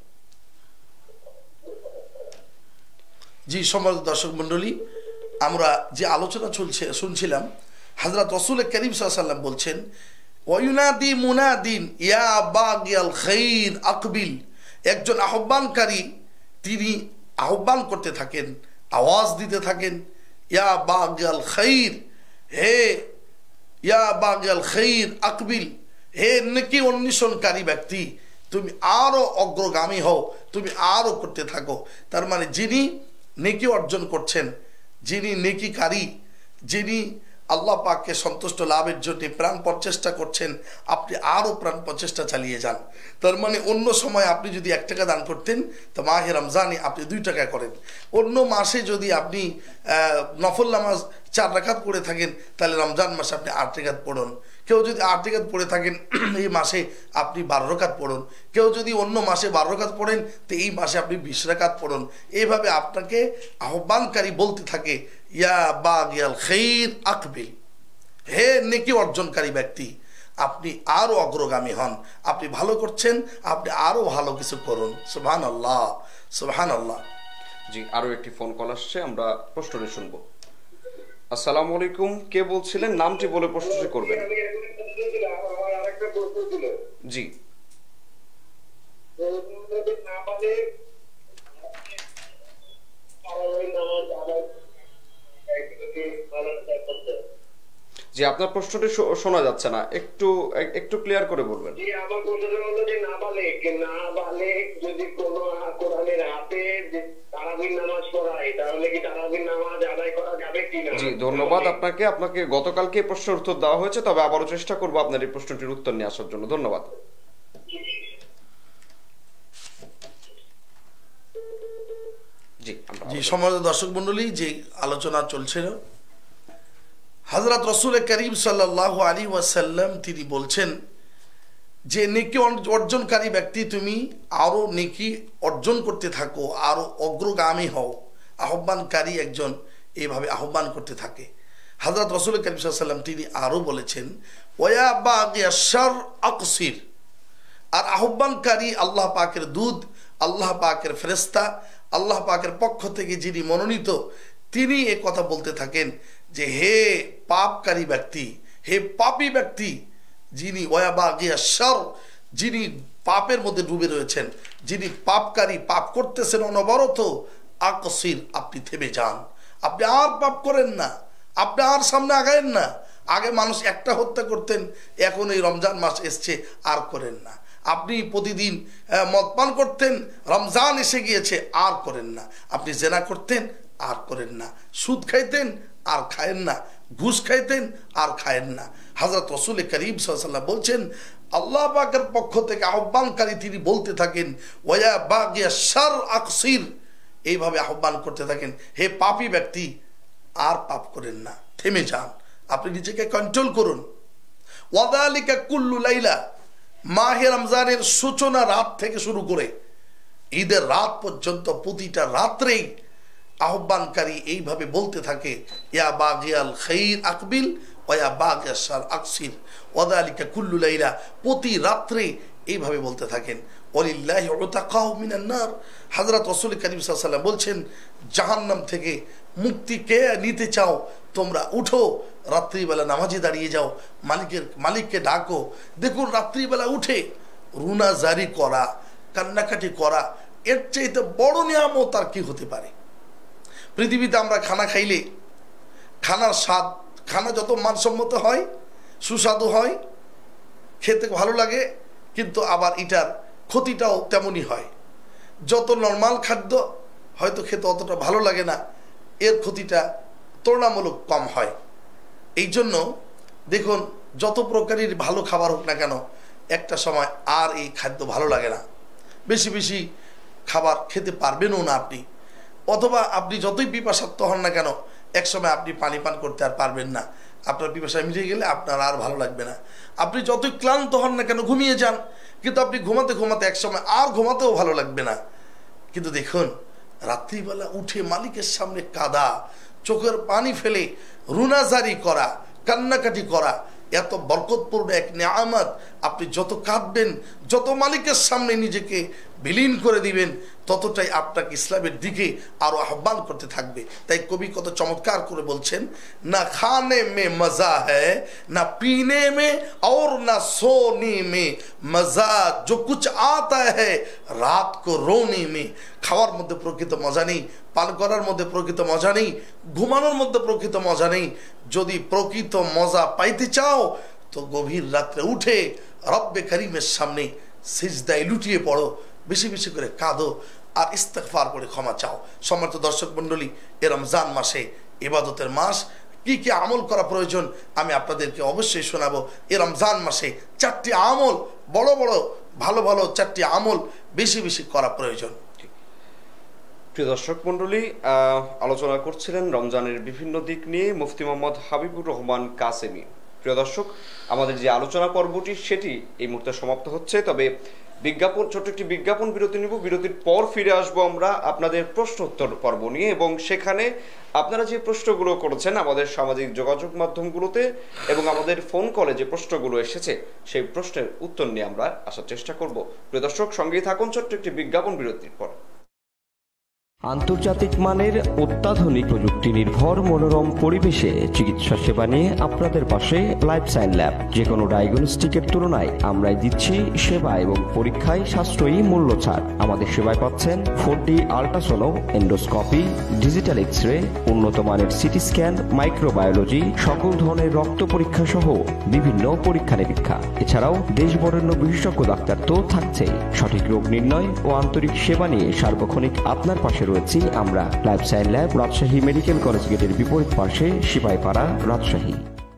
জি, সম্মানিত দর্শক মণ্ডলী, আমরা যে আলোচনা চলছে শুনছিলাম, হযরত রাসূল করিম সাল্লাল্লাহু আলাইহি ওয়াসাল্লাম বলছেন, ওয়ায়ুনাদি মুনাদিন ইয়া বাগিয়াল খাইর আকবিল, একজন আহ্বানকারী তিনি আহ্বান করতে থাকেন, আওয়াজ দিতে থাকেন, ইয়া বাগিয়াল খাইর, হে ইয়া বাগিয়াল খাইর আকবিল, হে নেকি অন্বেষণকারী ব্যক্তি, তুমি আরো অগ্রগামী হও, তুমি আরো করতে থাকো। তার মানে যিনি নেকি অর্জন করছেন, যিনি নেকিকারী, যিনি আল্লাহ পাককে সন্তুষ্ট লাভের জন্য প্রাণ প্রচেষ্টা করছেন, আপনি আরও প্রাণ প্রচেষ্টা চালিয়ে যান। তার মানে অন্য সময় আপনি যদি এক টাকা দান করতেন, তো মাহে রমজানে আপনি দুই টাকা করেন। অন্য মাসে যদি আপনি নফল নামাজ চার রাকাত পড়ে থাকেন, তাহলে রমজান মাসে আপনি আট রাকাত পড়ুন। কেউ যদি আট রাকাত পড়ে থাকেন, এই মাসে আপনি বারো রাকাত পড়ুন। কেউ যদি অন্য মাসে বারো রাকাত পড়েন, তো এই মাসে আপনি বিশ রাকাত পড়ুন। এইভাবে আপনাকে আহ্বানকারী বলতে থাকে, ইয়া বাগিয়াল খাইর আকবিল, হে নেকি অর্জনকারী ব্যক্তি, আপনি আরো অগ্রগামী হন, আপনি ভালো করছেন, আপনি আরো ভালো কিছু করুন। সুবহানাল্লাহ, সুবহানাল্লাহ। জি, আরো একটি ফোন কল আসছে, আমরা প্রশ্নটি শুনবো। আসসালামু আলাইকুম, কে বলছিলেন? নামটি বলে প্রশ্নটি করবেন। জি, জি, আপনার প্রশ্নটি শোনা যাচ্ছে না, একটু একটু ক্লিয়ার করে বলবেন। জি, আমার প্রশ্নটা হলো যে নাবালেগ নাবালেগ যদি কোনো কোরআনের হাতে তারাবির নামাজ পড়ায়, তাহলে কি তারাবির নামাজ আদায় করা যাবে কিনা? জি, ধন্যবাদ আপনাকে। আপনাকে গতকালকে প্রশ্নের উত্তর দেওয়া হয়েছে, তবে আবারও চেষ্টা করবো আপনার এই প্রশ্নটির উত্তর নিয়ে আসার জন্য। ধন্যবাদ। জি, জি, সম্মানিত দর্শক মণ্ডলী, যে আলোচনা চলছিল, হযরত রাসূল করিম সাল্লাল্লাহু আলাইহি ওয়াসাল্লাম তিনি বলছেন যে নেকি অর্জনকারী ব্যক্তি, তুমি আরো নেকি অর্জন করতে থাকো, আরো অগ্রগামী হও। আহ্বানকারী একজন এইভাবে আহ্বান করতে থাকে। হযরত রাসূল করিম সাল্লাল্লাহু আলাইহি ওয়াসাল্লাম তিনি আরো বলেছেন, ওয়া বাগিয়াশ শার আকসির, আর আহ্বানকারী আল্লাহ পাকের দূত, আল্লাহ পাকের ফেরেশতা, আল্লাহ পাকের পক্ষ থেকে যিনি মনোনীত, তিনি এ কথা বলতে থাকেন যে হে পাপকারী ব্যক্তি, হে পাপী ব্যক্তি, যিনি ওয়া বাগিয়াশ শার, যিনি পাপের মধ্যে ডুবে রয়েছেন, যিনি পাপকারী, পাপ করতেছেন অনবরত, আকসির, আপনি থেমে যান, আপনি আর পাপ করেন না, আপনি আর সামনে আগায়েন না। আগে মানুষ একটা হত্যা করতেন, এখন এই রমজান মাস এসছে আর করেন না। আপনি প্রতিদিন মদ পান করতেন, রমজান এসে গিয়েছে আর করেন না। আপনি জেনা করতেন আর করেন না, সুদ খাইতেন আর খায়েন না, ঘুষ খাইতেন আর খায়েন না। হযরত রাসূল করিম সাল্লাল্লাহু আলাইহি ওয়াসাল্লাম বলছেন, আল্লাহ পাকের পক্ষ থেকে আহ্বানকারী তিনি বলতে থাকেন, ওয়া বাগিয়া শার আকসির, এইভাবে আহ্বান করতে থাকেন, হে পাপী ব্যক্তি আর পাপ করেন না, থেমে যান, আপনি নিজেকে কন্ট্রোল করুন। ওয়াদালিকা কুল্লু লাইলা, মাহে রমজানের সূচনা রাত থেকে শুরু করে ঈদের রাত পর্যন্ত প্রতিটা রাত্রেই আহ্বানকারী এইভাবে বলতে থাকে, ইয়া বাগিয়াল খাইর আকবিল ওয়া বাগিয়াশ শার আকসির, ওয়াদালিকা কুল্লু লাইলা, প্রতি রাত্রে এইভাবে বলতে থাকেন। ওয়ালিল্লাহি উতাকাউ মিনান নার, হযরত রাসূল করিম সাল্লাল্লাহু আলাইহি ওয়াসাল্লাম বলছেন, জাহান্নাম থেকে মুক্তি কে নিতে চাও তোমরা উঠো, রাত্রিবেলা নামাজে দাঁড়িয়ে যাও, মালিকের মালিককে ডাকো। দেখুন রাত্রিবেলা উঠে রুনা জারি করা, কান্নাকাটি করা, এর চাইতে বড় নিয়ামত আর কি হতে পারে? পৃথিবীতে আমরা খানা খাইলে খানার স্বাদ, খানা যত মানসম্মত হয়, সুস্বাদু হয়, খেতে ভালো লাগে, কিন্তু আবার এটার ক্ষতিটাও তেমনই হয়। যত নর্মাল খাদ্য হয়তো খেতে অতটা ভালো লাগে না, এর ক্ষতিটা তুলনামূলক কম হয়। এই জন্য দেখুন যত প্রকারের ভালো খাবার হোক না কেন, একটা সময় আর এই খাদ্য ভালো লাগে না, বেশি বেশি খাবার খেতে পারবেনও না আপনি, অথবা আপনি যতই পিপাসার্থ হন না কেন এক সময় আপনি পানি পান করতে আর পারবেন না, আপনার পিপাসা মিটে গেলে আপনার আর ভালো লাগবে না। আপনি যতই ক্লান্ত হন না কেন ঘুমিয়ে যান, কিন্তু আপনি ঘুমাতে ঘুমাতে এক সময় আর ঘুমাতেও ভালো লাগবে না। কিন্তু দেখুন রাত্রিবেলা উঠে মালিকের সামনে কাঁদা, চোখের পানি ফেলে রুনাজারি করা, কান্নাকাটি করা, এত বরকতপূর্ণ এক নিয়ামত। আপনি যত কাঁদবেন, যত মালিকের সামনে নিজেকে বিলীন করে দিবেন, ততটাই আপনাকে ইসলামের দিকে আরো আহ্বান করতে থাকবে। তাই কবি কত চমৎকার করে বলছেন, না খানে মে মজা হ্যায় না পিনে মে और ना सोने में मजा जो कुछ आता है रात को रोने में। খাওয়ার মধ্যে প্রকৃত মজা নেই, পান করার মধ্যে প্রকৃত মজা নেই, ঘুমানোর মধ্যে প্রকৃত মজা নেই। যদি প্রকৃত মজা পাইতে চাও তো গভীর রাত্রে উঠে রব্বে করিমের সামনে সিজদায় লুটিয়ে পড়ো, বেশি বেশি করে কাঁদো আর ইস্তেগফার করে ক্ষমা চাও। সম্মানিত দর্শক মণ্ডলী, এ রমজান মাসে ইবাদতের মাস, কি কি আমল করা প্রয়োজন আমি আপনাদেরকে অবশ্যই শোনাবো। এ রমজান মাসে চারটি আমল, বড় বড় ভালো ভালো চারটি আমল বেশি বেশি করা প্রয়োজন। প্রিয় দর্শক মণ্ডলী, আলোচনা করছিলেন রমজানের বিভিন্ন দিক নিয়ে মুফতি মোহাম্মদ হাবিবুর রহমান কাসেমি। প্রিয় দর্শক, আমাদের যে আলোচনা পর্বটি সেটি এই মুহূর্তে সমাপ্ত হচ্ছে, তবে বিজ্ঞাপন, ছোট্ট একটি বিজ্ঞাপন বিরতি নিব। বিরতির পর ফিরে আসবো আমরা আপনাদের প্রশ্ন উত্তর পর্ব নিয়ে, এবং সেখানে আপনারা যে প্রশ্নগুলো করেছেন আমাদের সামাজিক যোগাযোগ মাধ্যমগুলোতে এবং আমাদের ফোন কলে যে প্রশ্নগুলো এসেছে সেই প্রশ্নের উত্তর নিয়ে আমরা আসার চেষ্টা করব। প্রিয় দর্শক, সঙ্গেই থাকুন ছোট্ট একটি বিজ্ঞাপন বিরতির পর। আন্তর্জাতিক মানের অত্যাধুনিক প্রযুক্তি নির্ভর মনোরম পরিবেশে চিকিৎসা সেবা নিয়ে আপনাদের পাশে লাইফ সাইন ল্যাব। যে কোনো ডায়াগনস্টিকের তুলনায় আমরাই দিচ্ছি সেবা এবং পরীক্ষায় সাশ্রয়ী মূল্য ছাড়। আমাদের সেবায় পাচ্ছেন four D ultrasono, endoscopy, digital X ray, উন্নত মানের সিটি স্ক্যান, মাইক্রোবায়োলজি, সকল ধরনের রক্ত পরীক্ষা সহ বিভিন্ন পরীক্ষা নিরীক্ষা। এছাড়াও দেশ বরেণ্য বিশেষজ্ঞ ডাক্তার তো থাকছেই। সঠিক রোগ নির্ণয় ও আন্তরিক সেবা নিয়ে সার্বক্ষণিক আপনার পাশে রয়েছি আমরা। Life science lab, Rajshahi medical college গেটের বিপরীত পাশে, সিপাহীপাড়া, রাজশাহী।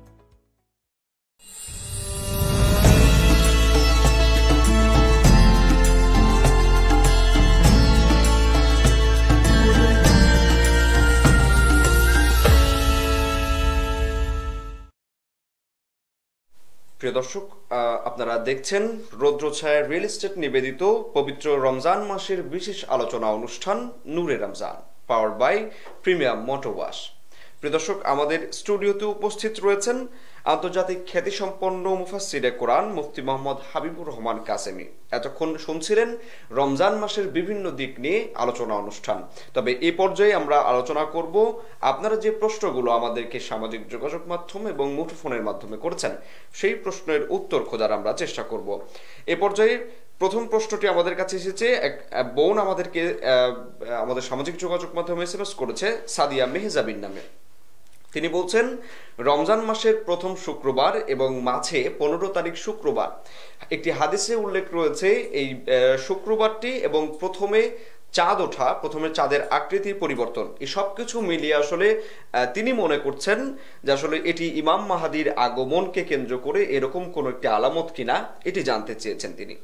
প্রিয় দর্শক, আপনারা দেখছেন রৌদ্রছায়া রিয়েল এস্টেট নিবেদিত পবিত্র রমজান মাসের বিশেষ আলোচনা অনুষ্ঠান Noore Ramzan, powered by premium motor wash. প্রিয় দর্শক, আমাদের স্টুডিওতে উপস্থিত রয়েছেন আন্তর্জাতিক খ্যাতিসম্পন্ন মুফাসসিরে কোরআন মুফতি মোহাম্মদ হাবিবুর রহমান কাসেমি। এতক্ষণ শুনছিলেন রমজান মাসের বিভিন্ন দিক নিয়ে আলোচনা অনুষ্ঠান। তবে এই পর্যায়ে আমরা আলোচনা করব আপনারা যে প্রশ্নগুলো আমাদেরকে সামাজিক যোগাযোগ মাধ্যম এবং মুঠোফোনের মাধ্যমে করেছেন সেই প্রশ্নের উত্তর খোঁজার আমরা চেষ্টা করব। এ পর্যায়ে প্রথম প্রশ্নটি আমাদের কাছে এসেছে, এক বোন আমাদেরকে আমাদের সামাজিক যোগাযোগ মাধ্যমে এসএমএস করেছে সাদিয়া মেহজাবিন নামে। তিনি বলছেন, রমজান মাসের প্রথম শুক্রবার এবং মাঝে পনেরো তারিখ শুক্রবার একটি হাদিসে উল্লেখ রয়েছে এই শুক্রবারটি এবং প্রথমে চাঁদ ওঠা, প্রথমে চাঁদের আকৃতির পরিবর্তন, এই সব কিছু মিলিয়ে আসলে তিনি মনে করছেন যে আসলে এটি ইমাম মাহাদির আগমনকে কেন্দ্র করে এরকম কোন একটি আলামত কিনা এটি জানতে চেয়েছেন তিনি।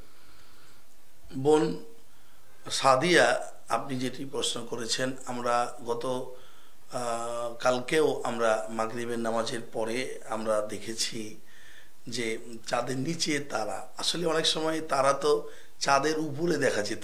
বোন সাদিয়া, আপনি যেটি প্রশ্ন করেছেন, আমরা গত কালকেও আমরা মাগরিবের নামাজের পরে আমরা দেখেছি যে চাঁদের নিচে তারা, আসলে অনেক সময় তারা তো চাঁদের উপরে দেখা যেত।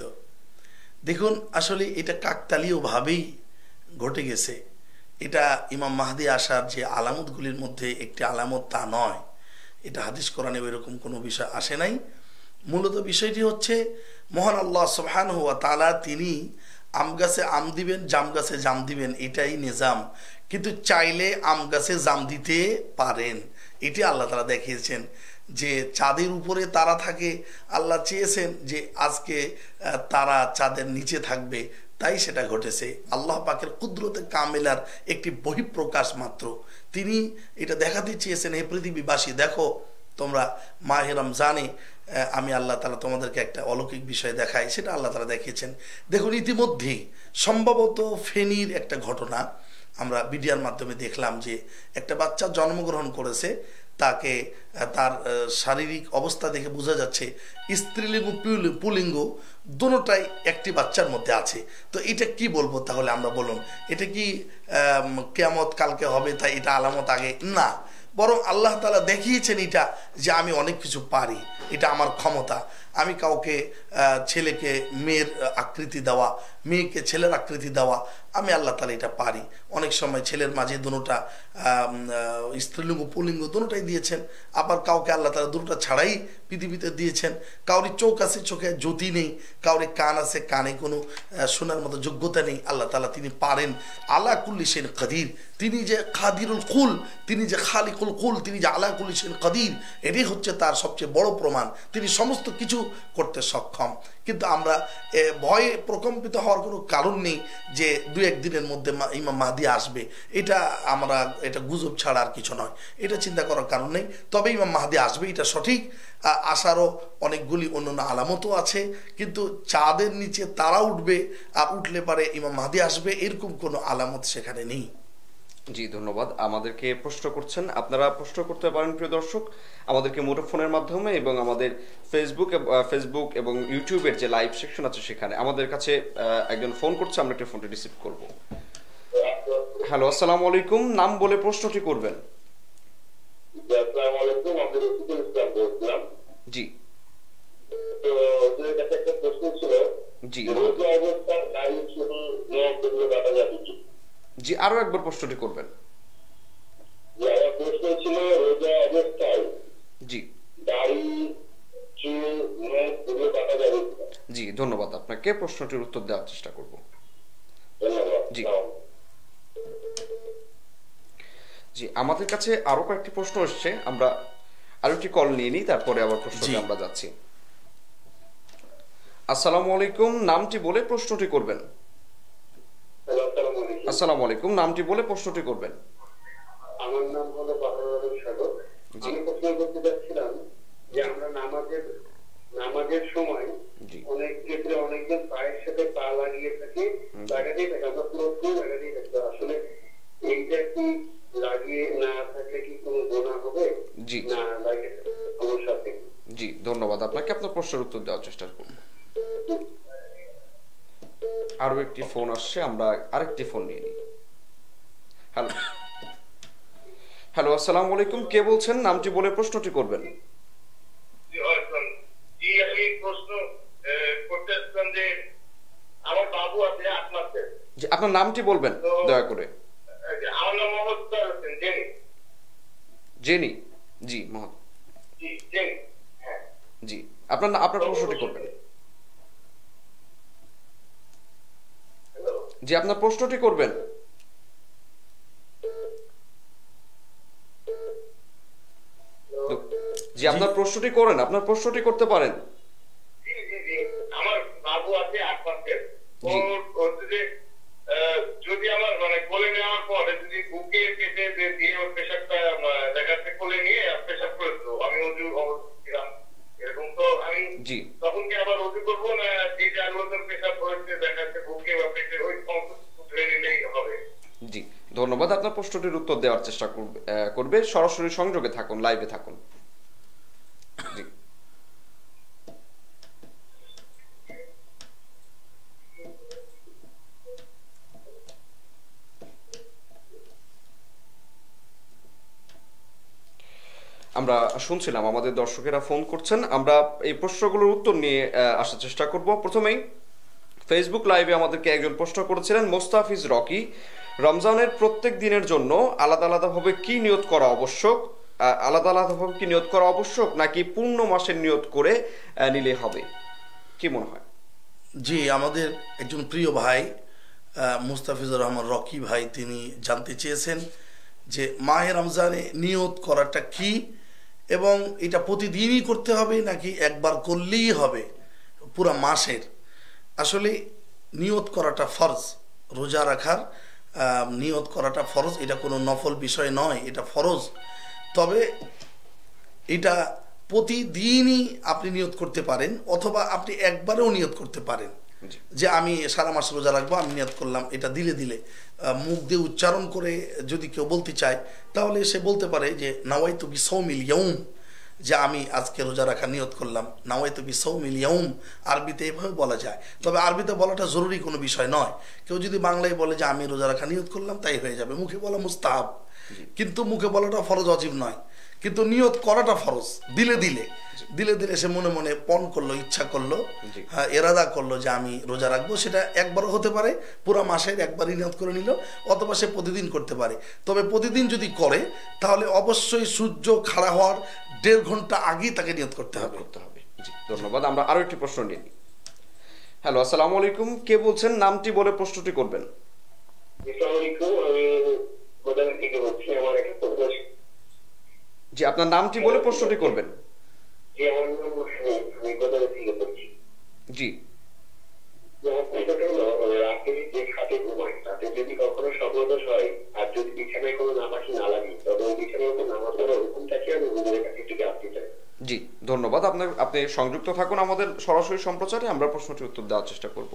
দেখুন, আসলে এটা কাকতালীয় ভাবেই ঘটে গেছে। এটা ইমাম মাহদি আসার যে আলামতগুলির মধ্যে একটি আলামত তা নয়। এটা হাদিস কোরআনে এরকম কোনো বিষয় আসে নাই। মূলত বিষয়টি হচ্ছে মহান আল্লাহ সুবহানাহু ওয়া তাআলা তিনি আম গাছে আম দিবেন, জাম গাছে জাম দিবেন, এটাই নিজাম। কিন্তু চাইলে আম গাছে জাম দিতে পারেন, এটি আল্লাহ তাআলা দেখিয়েছেন। যে চাঁদের উপরে তারা থাকে, আল্লাহ চেয়েছেন যে আজকে তারা চাঁদের নিচে থাকবে, তাই সেটা ঘটেছে। আল্লাহ পাকের কুদরতে কামেলার একটি বহিঃপ্রকাশ মাত্র। তিনি এটা দেখাতে চেয়েছেন, হে পৃথিবীবাসী দেখো, তোমরা মাহে রমজানে আমি আল্লাহ তাআলা তোমাদেরকে একটা অলৌকিক বিষয় দেখাই, সেটা আল্লাহ তাআলা দেখিয়েছেন। দেখুন, ইতিমধ্যেই সম্ভবত ফেনীর একটা ঘটনা আমরা মিডিয়ার মাধ্যমে দেখলাম যে একটা বাচ্চা জন্মগ্রহণ করেছে, তাকে তার শারীরিক অবস্থা দেখে বোঝা যাচ্ছে স্ত্রীলিঙ্গ পুলিঙ্গ দুটোটাই একটি বাচ্চার মধ্যে আছে। তো এটা কি বলবো তাহলে আমরা? বলুন, এটা কি কিয়ামত কালকে হবে তাই এটা আলামত আগে না, বরং আল্লাহ তাআলা দেখিয়েছেন এটা যে আমি অনেক কিছু পারি, এটা আমার ক্ষমতা। আমি কাউকে ছেলেকে মেয়ের আকৃতি দেওয়া, মেয়েকে ছেলের আকৃতি দেওয়া, আমি আল্লাহ তাআলা এটা পারি। অনেক সময় ছেলের মাঝে দুটোটা স্ত্রীলিঙ্গ পুলিঙ্গ দুটোটাই দিয়েছেন, আবার কাউকে আল্লাহ তাআলা দুটোটা ছাড়াই পৃথিবীতে দিয়েছেন। কাউরি চোখ আছে, চোখে জ্যোতি নেই, কাউরি কান আছে, কানে কোনো শোনার মতো যোগ্যতা নেই। আল্লাহ তাআলা তিনি পারেন। আলা কুল্লি শাইইন কাদির, তিনি যে কাদিরুল কুল, তিনি যে খালিকুল কুল, তিনি যে আলা কুল্লি শাইইন কাদির, এটাই হচ্ছে তার সবচেয়ে বড় প্রমাণ। তিনি সমস্ত কিছু করতে সক্ষম। কিন্তু আমরা ভয়ে প্রকম্পিত হওয়ার কোনো কারণ নেই যে দু একদিনের মধ্যে ইমাম মাহদি আসবে, এটা আমরা এটা গুজব ছাড়া আর কিছু নয়, এটা চিন্তা করার কারণ নেই। তবে ইমাম মাহদি আসবে এটা সঠিক, আসারও অনেকগুলি অন্যান্য আলামতও আছে। কিন্তু চাঁদের নিচে তারা উঠবে আর উঠলে পারে ইমাম মাহদি আসবে, এরকম কোনো আলামত সেখানে নেই। জি ধন্যবাদ। আমাদেরকে প্রশ্ন করছেন, আপনারা প্রশ্ন করতে পারেন প্রিয় দর্শক, আমাদেরকে মুঠোফোনের মাধ্যমে এবং আমাদের ফেসবুক ফেসবুক এবং ইউটিউবের যে লাইভ সেকশন আছে সেখানে। আমাদের কাছে একজন ফোন করছে, আমরা একটা ফোনটি রিসিভ করব। হ্যালো, আসসালামু আলাইকুম, নাম বলে প্রশ্নটি করবেন। আসসালামু আলাইকুম, আমি রফিকুল ইসলাম বলছিলাম। জি তো ওদের কাছে একটা প্রশ্ন ছিল। জি রোজা অবস্থায় দাড়ি শুধু নিয়ম করে কাটা যাবে কি? জি আরো একবার প্রশ্নটি করবেন। যারা প্রশ্ন ছিল রোজা অবস্থায় জি দাড়ি চুল নিয়ম করে কাটা যাবে কি? জি ধন্যবাদ আপনাকে, প্রশ্নটির উত্তর দেওয়ার চেষ্টা করব। ধন্যবাদ। জি জি আমাদের কাছে আরো কয়েকটি প্রশ্ন এসছে, আমরা আরো একটি কল নিয়ে নিই, তারপরে আবার প্রশ্নটি আমরা যাচ্ছি। আসসালামু আলাইকুম, নামটি বলে প্রশ্নটি করবেন। আসসালামু আলাইকুম, নামটি বলে প্রশ্নটি করবেন। আমার নাম হলো বাহাদুর সাগর। আমি প্রশ্ন করতে চাচ্ছিলাম যে আমরা নামাজের নামাজের সময় অনেক ক্ষেত্রে অনেকজন পায়ের সাথে পা লাগিয়ে থাকে, লাগাতেই থাকে, আমরা পুরো লাগাতেই থাকতে, আসলে এইটা কি লাগিয়ে না থাকলে কি কোনো গুনাহ হবে? জি না লাগিয়ে সমস্যা আছে? জি ধন্যবাদ আপনাকে, আপনার প্রশ্নের উত্তর দেওয়ার চেষ্টা করব। আরো একটি ফোন আসছে, আমরা আরেকটি ফোন নিয়ে নিই। হ্যালো হ্যালো আসসালামু আলাইকুম, কে বলছেন? নামটি বলে প্রশ্নটি করবেন। জি আমি প্রশ্ন করতেছিলাম যে আমার বাবু আছে আট মাসের। জি আপনার নামটি বলবেন দয়া করে। আমার নাম মোহাম্মদ তার হোসেন। জেনি, জি মহোদয়, জি জেনি, হ্যাঁ জি আপনার আপনার প্রশ্নটি করবেন। জি আপনার প্রশ্নটি করবেন। জি আপনার প্রশ্নটি করেন, আপনার প্রশ্নটি করতে পারেন। জি জি জি আমার বাবু আছে আট মাসের, জি। ওর হচ্ছে যে আহ, যদি আমার মানে কোলে নেওয়ার পরে যদি বুকে পেটে যে দিয়ে ওর প্রেশারটা দেখাচ্ছে, কোলে নিয়ে প্রেশার করেছিল, আমি ওজু অবস্থিলাম এরকম, তো আমি জি তখন কি আবার ওজু করবো না যে যার মতন প্রেশার করেছে দেখাচ্ছে বুকে বা পেটে ওই সমস্ত ধরে নিলেই হবে? জি ধন্যবাদ, আপনার প্রশ্নটির উত্তর দেওয়ার চেষ্টা করবে আহ, করবে সরাসরি সংযোগে থাকুন, লাইভে থাকুন। জি আমরা শুনছিলাম আমাদের দর্শকেরা ফোন করছেন, আমরা এই প্রশ্নগুলোর উত্তর নিয়ে আহ, আসার চেষ্টা করব। প্রথমেই ফেসবুক লাইভে আমাদেরকে একজন প্রশ্ন করেছিলেন মোস্তাফিজ রকি, রমজানের প্রত্যেক দিনের জন্য আলাদা আলাদাভাবে কি নিয়ত করা আবশ্যক, আহ, আলাদা আলাদাভাবে কি নিয়ত করা আবশ্যক নাকি পূর্ণ মাসের নিয়ত করে আহ, নিলে হবে, কি মনে হয়? জি, আমাদের একজন প্রিয় ভাই আহ, মুস্তাফিজুর রহমান রকি ভাই, তিনি জানতে চেয়েছেন যে মাহে রমজানে নিয়ত করাটা কি এবং এটা প্রতিদিনই করতে হবে নাকি একবার করলেই হবে পুরা মাসের। আসলে নিয়ত করাটা ফরজ, রোজা রাখার আহ, নিয়ত করাটা ফরজ, এটা কোনো নফল বিষয় নয়, এটা ফরজ। তবে এটা প্রতিদিনই আপনি নিয়ত করতে পারেন অথবা আপনি একবারেও নিয়ত করতে পারেন জি যে আমি সারা মাস রোজা রাখবো, আমি নিয়ত করলাম। এটা দিলে দিলে আহ, মুখ দিয়ে উচ্চারণ করে যদি কেউ বলতে চায় তাহলে সে বলতে পারে যে নাওয়াইতু বি সৌমিল ইয়াউম, যে আমি আজকে রোজা রাখা নিয়ত করলাম, নাওয়াইতু বি সৌমিল ইয়াউম, আরবিতে এভাবে বলা যায়। তবে আরবিতে বলাটা জরুরি কোনো বিষয় নয়, কেউ যদি বাংলায় বলে যে আমি রোজা রাখা নিয়ত করলাম তাই হয়ে যাবে, মুখে বলা মুস্তাহাব, কিন্তু মুখে বলাটা ফরজ ওয়াজিব নয়, কিন্তু নিয়ত করাটা ফরজ। দিলে দিলে দিলে দিলে সে মনে মনে পণ করলো, ইচ্ছা করলো, জি। হ্যাঁ এরাদা করলো যে আমি রোজা রাখবো, সেটা একবারও হতে পারে, পুরো মাসের একবারই নিয়ত করে নিল, অথবা সে প্রতিদিন করতে পারে। তবে প্রতিদিন যদি করে তাহলে অবশ্যই সূর্য খাড়া হওয়ার দেড় ঘন্টা আগেই তাকে নিয়ত করতে হবে। করতে হবে। জি ধন্যবাদ, আমরা আরো একটি প্রশ্ন নিয়ে নিই। হ্যালো, আসসালামু আলাইকুম, কে বলছেন? নামটি বলে প্রশ্নটি করবেন। আসসালামু আলাইকুম, আমি কোদাল থেকে বলছি। আমার একটা প্রশ্ন আছে। জি আপনার নামটি বলে প্রশ্নটি করবেন। জি আমার নাম হানিফ, আমি কোদাল থেকে বলছি। জি আমার প্রশ্নটা হলো, রাতে যে খাটে ঘুমাই তাতে যদি কখনো স্বপ্নদোষ হয় আর যদি বিছানায় কোনো নামাজি না লাগে তবে ওই বিছানার উপর নামাজ পড়ার হুকুমটা কি, আমি হুজুরের কাছে একটু জানতে চাই। জি ধন্যবাদ, আপনার আপনি সংযুক্ত থাকুন আমাদের সরাসরি সম্প্রচারে, আমরা প্রশ্নটির উত্তর দেওয়ার চেষ্টা করব।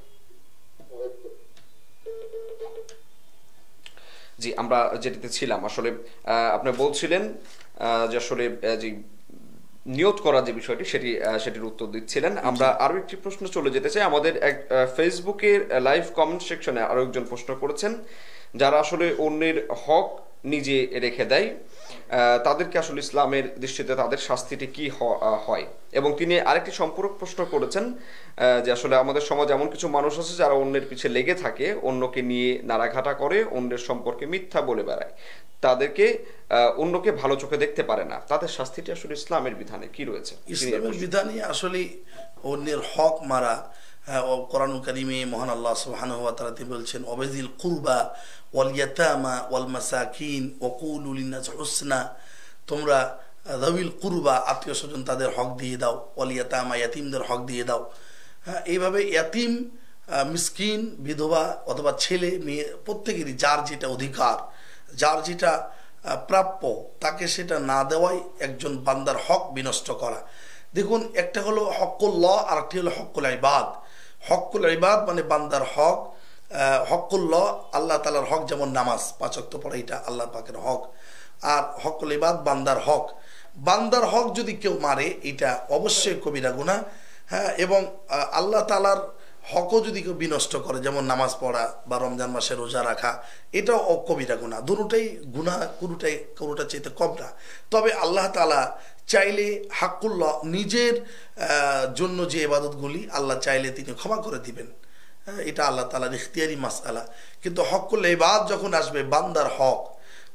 জি আমরা যেটিতে ছিলাম আসলে, আহ, আপনি বলছিলেন আহ, যে আসলে আহ, যে নিয়ত করা যে বিষয়টি সেটি আহ, সেটির উত্তর দিচ্ছিলেন। আমরা আরো একটি প্রশ্ন চলে যেতে চাই। আমাদের এক আহ, ফেসবুকের লাইভ কমেন্ট সেকশনে আরো একজন প্রশ্ন করেছেন, যারা আসলে অন্যের হক নিজে রেখে দেয় আহ, তাদেরকে আসলে ইসলামের দৃষ্টিতে তাদের শাস্তিটি কি হ- আহ, হয়, এবং তিনি আরেকটি সম্পূরক প্রশ্ন করেছেন আহ, যে আসলে আমাদের সমাজে এমন কিছু মানুষ আছে যারা অন্যের পিছে লেগে থাকে, অন্যকে নিয়ে নাড়াঘাটা করে, অন্যের সম্পর্কে মিথ্যা বলে বেড়ায়, তাদেরকে আহ, অন্যকে ভালো চোখে দেখতে পারে না, তাদের শাস্তিটি আসলে ইসলামের বিধানে কি রয়েছে? ইসলামের বিধানে আসলে অন্যের হক মারা, হ্যাঁ, ও কোরআন কারিমে মহান আল্লাহ সুবহানাহু ওয়া তাআলা তিনি বলছেন ওয়াবিযিল কুরবা ওয়াল ইয়াতামা ওয়াল মাসাকিন ওয়া কুলু লিন-নাস হুসনা, তোমরা যাবিল কুরবা আত্মীয় স্বজন তাদের হক দিয়ে দাও, ওয়াল ইয়াতামা ইয়াতিমদের হক দিয়ে দাও। হ্যাঁ, এইভাবে ইয়াতিম, আহ, মিসকিন, বিধবা অথবা ছেলে মেয়ে প্রত্যেকেরই যার যেটা অধিকার, যার যেটা আহ, প্রাপ্য, তাকে সেটা না দেওয়াই একজন বান্দার হক বিনষ্ট করা। দেখুন, একটা হলো হকুল্লাহ আর একটি হলো হকুল ইবাদ। হকুল ইবাদ মানে বান্দার হক, আহ, হকুল্লাহ আল্লাহ তাআলার হক, যেমন নামাজ পাঁচ ওয়াক্ত পড়া, এটা আল্লাহ পাকের হক। আর হকুল ইবাদ বান্দার হক। বান্দার হক যদি কেউ মারে এটা অবশ্যই কবিরা গুনাহ। হ্যাঁ, এবং আহ, আল্লাহ তাআলার হকও যদি কেউ বিনষ্ট করে, যেমন নামাজ পড়া বা রমজান মাসে রোজা রাখা, এটাও কবিরা গুনাহ। দুটোটাই গুনাহ, কোনোটাই কোনোটা চাইতে কম না। তবে আল্লাহ তাআলা চাইলে হাক্কুল্লাহ নিজের জন্য যে ইবাদতগুলি আল্লাহ চাইলে তিনি ক্ষমা করে দিবেন, এটা আল্লাহ তাআলার ইখতিয়ারি মাসআলা। কিন্তু হকুল ইবাদ যখন আসবে, বান্দার হক,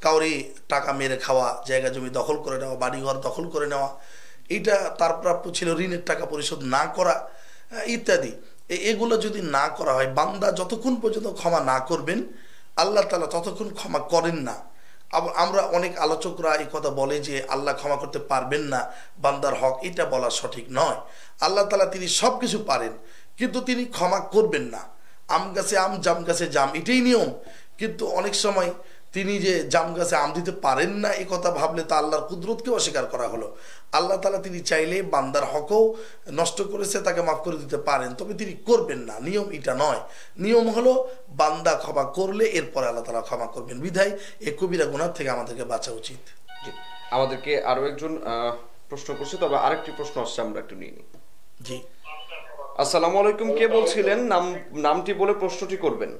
কাউরি টাকা মেরে খাওয়া, জায়গা জমি দখল করে নেওয়া, বাড়িঘর দখল করে নেওয়া, এটা তার প্রাপ্য ছিল, ঋণের টাকা পরিশোধ না করা ইত্যাদি। এগুলো যদি না করা হয়, বান্দা যতক্ষণ পর্যন্ত ক্ষমা না করবেন আল্লাহ তাআলা ততক্ষণ ক্ষমা করেন না। আমরা অনেক আলোচকরা এই কথা বলে যে আল্লাহ ক্ষমা করতে পারবেন না বান্দার হক, এটা বলা সঠিক নয়। আল্লাহ তাআলা তিনি সব কিছু পারেন, কিন্তু তিনি ক্ষমা করবেন না। আম গাছে আম, জাম গাছে জাম, এটাই নিয়ম। কিন্তু অনেক সময় তিনি যে জাম গাছে আম দিতে পারেন না এই কথা ভাবলে তা আল্লাহর কুদরতকে অস্বীকার করা হলো। আল্লাহ তাআলা তিনি চাইলে বান্দার হকও নষ্ট করেছে তাকে মাফ করে দিতে পারেন, তবে তিনি করবেন না। নিয়ম এটা নয়। নিয়ম হলো বান্দা ক্ষমা করলে এরপরে আল্লাহ তাআলা ক্ষমা করবেন। বিধায় এই কবিরা গুনাহ থেকে আমাদেরকে বাঁচা উচিত। আমাদেরকে আরো একজন প্রশ্ন করছে, তবে আরেকটি প্রশ্ন আসছে, আমরা একটু নিয়ে নিই। জি, আসসালামু আলাইকুম, কে বলছিলেন? নাম নামটি বলে প্রশ্নটি করবেন।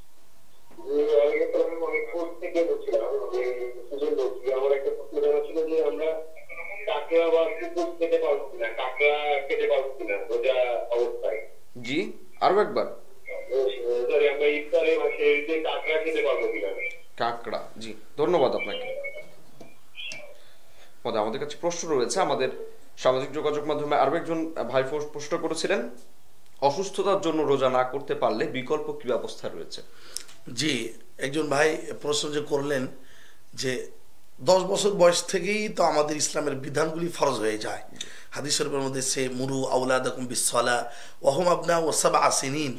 জি, আরো একবার। কাঁকড়া, জি, ধন্যবাদ আপনাকে। আমাদের কাছে প্রশ্ন রয়েছে, আমাদের সামাজিক যোগাযোগ মাধ্যমে আরো একজন ভাই প্রশ্ন করেছিলেন, অসুস্থতার জন্য রোজা না করতে পারলে বিকল্প কি ব্যবস্থা রয়েছে? জি, একজন ভাই প্রশ্ন যে করলেন যে দশ বছর বয়স থেকেই তো আমাদের ইসলামের বিধানগুলি ফরজ হয়ে যায়। হাদিস শরীফের মধ্যে সে মুরু আওলাদাকুম বিসসালাহ ওয়া হুম আবনাউ সাবআ সিনিন,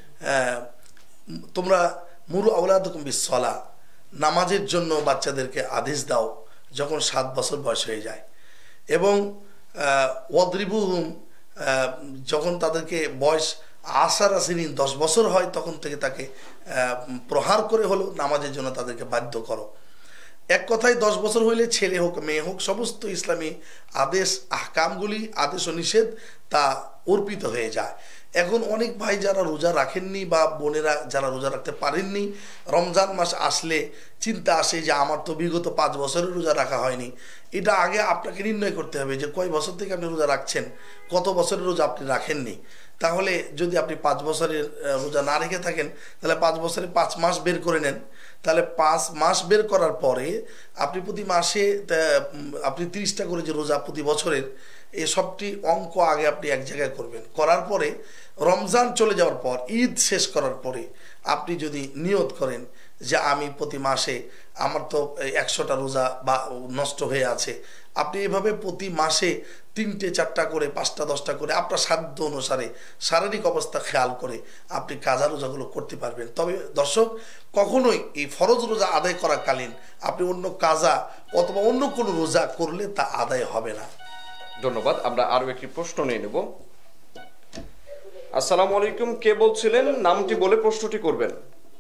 তোমরা মুরু আওলাদাকুম বিসসালাহ, নামাজের জন্য বাচ্চাদেরকে আদেশ দাও যখন সাত বছর বয়স হয়ে যায়, এবং ওয়াদরিবুহুম, যখন তাদেরকে বয়স আশারা সিনিন দশ বছর হয় তখন থেকে তাকে প্রহার করে হলো নামাজের জন্য তাদেরকে বাধ্য করো। এক কথায় দশ বছর হইলে ছেলে হোক মেয়ে হোক সমস্ত ইসলামী আদেশ আহকামগুলি, আদেশ ও নিষেধ তা অর্পিত হয়ে যায়। এখন অনেক ভাই যারা রোজা রাখেননি বা বোনেরা যারা রোজা রাখতে পারেননি, রমজান মাস আসলে চিন্তা আসে যে আমার তো বিগত পাঁচ বছরের রোজা রাখা হয়নি। এটা আগে আপনাকে নির্ণয় করতে হবে যে কয় বছর থেকে আপনি রোজা রাখছেন, কত বছরের রোজা আপনি রাখেননি। তাহলে যদি আপনি পাঁচ বছরের রোজা না রেখে থাকেন তাহলে পাঁচ বছরে পাঁচ মাস বের করে নেন, তাহলে পাঁচ মাস বের করার পরে আপনি প্রতি মাসে আপনি তিরিশটা করে যে রোজা প্রতি বছরের, এই সবটি অঙ্ক আগে আপনি এক জায়গায় করবেন। করার পরে রমজান চলে যাওয়ার পর, ঈদ শেষ করার পরে আপনি যদি নিয়ত করেন যে আমি প্রতি মাসে, আমার তো একশোটা রোজা বা নষ্ট হয়ে আছে, আপনি এভাবে প্রতি মাসে তিনটে চারটা করে পাঁচটা দশটা করে আপনার সাধ্য অনুসারে শারীরিক অবস্থা খেয়াল করে আপনি কাজা রোজাগুলো করতে পারবেন। তবে দর্শক, কখনোই এই ফরজ রোজা আদায় করাকালীন আপনি অন্য কাজা অথবা অন্য কোনো রোজা করলে তা আদায় হবে না। ধন্যবাদ। আমরা আরো একটি প্রশ্ন নিয়ে নেব। আসসালামু আলাইকুম, কে বলছিলেন? নামটি বলে প্রশ্নটি করবেন।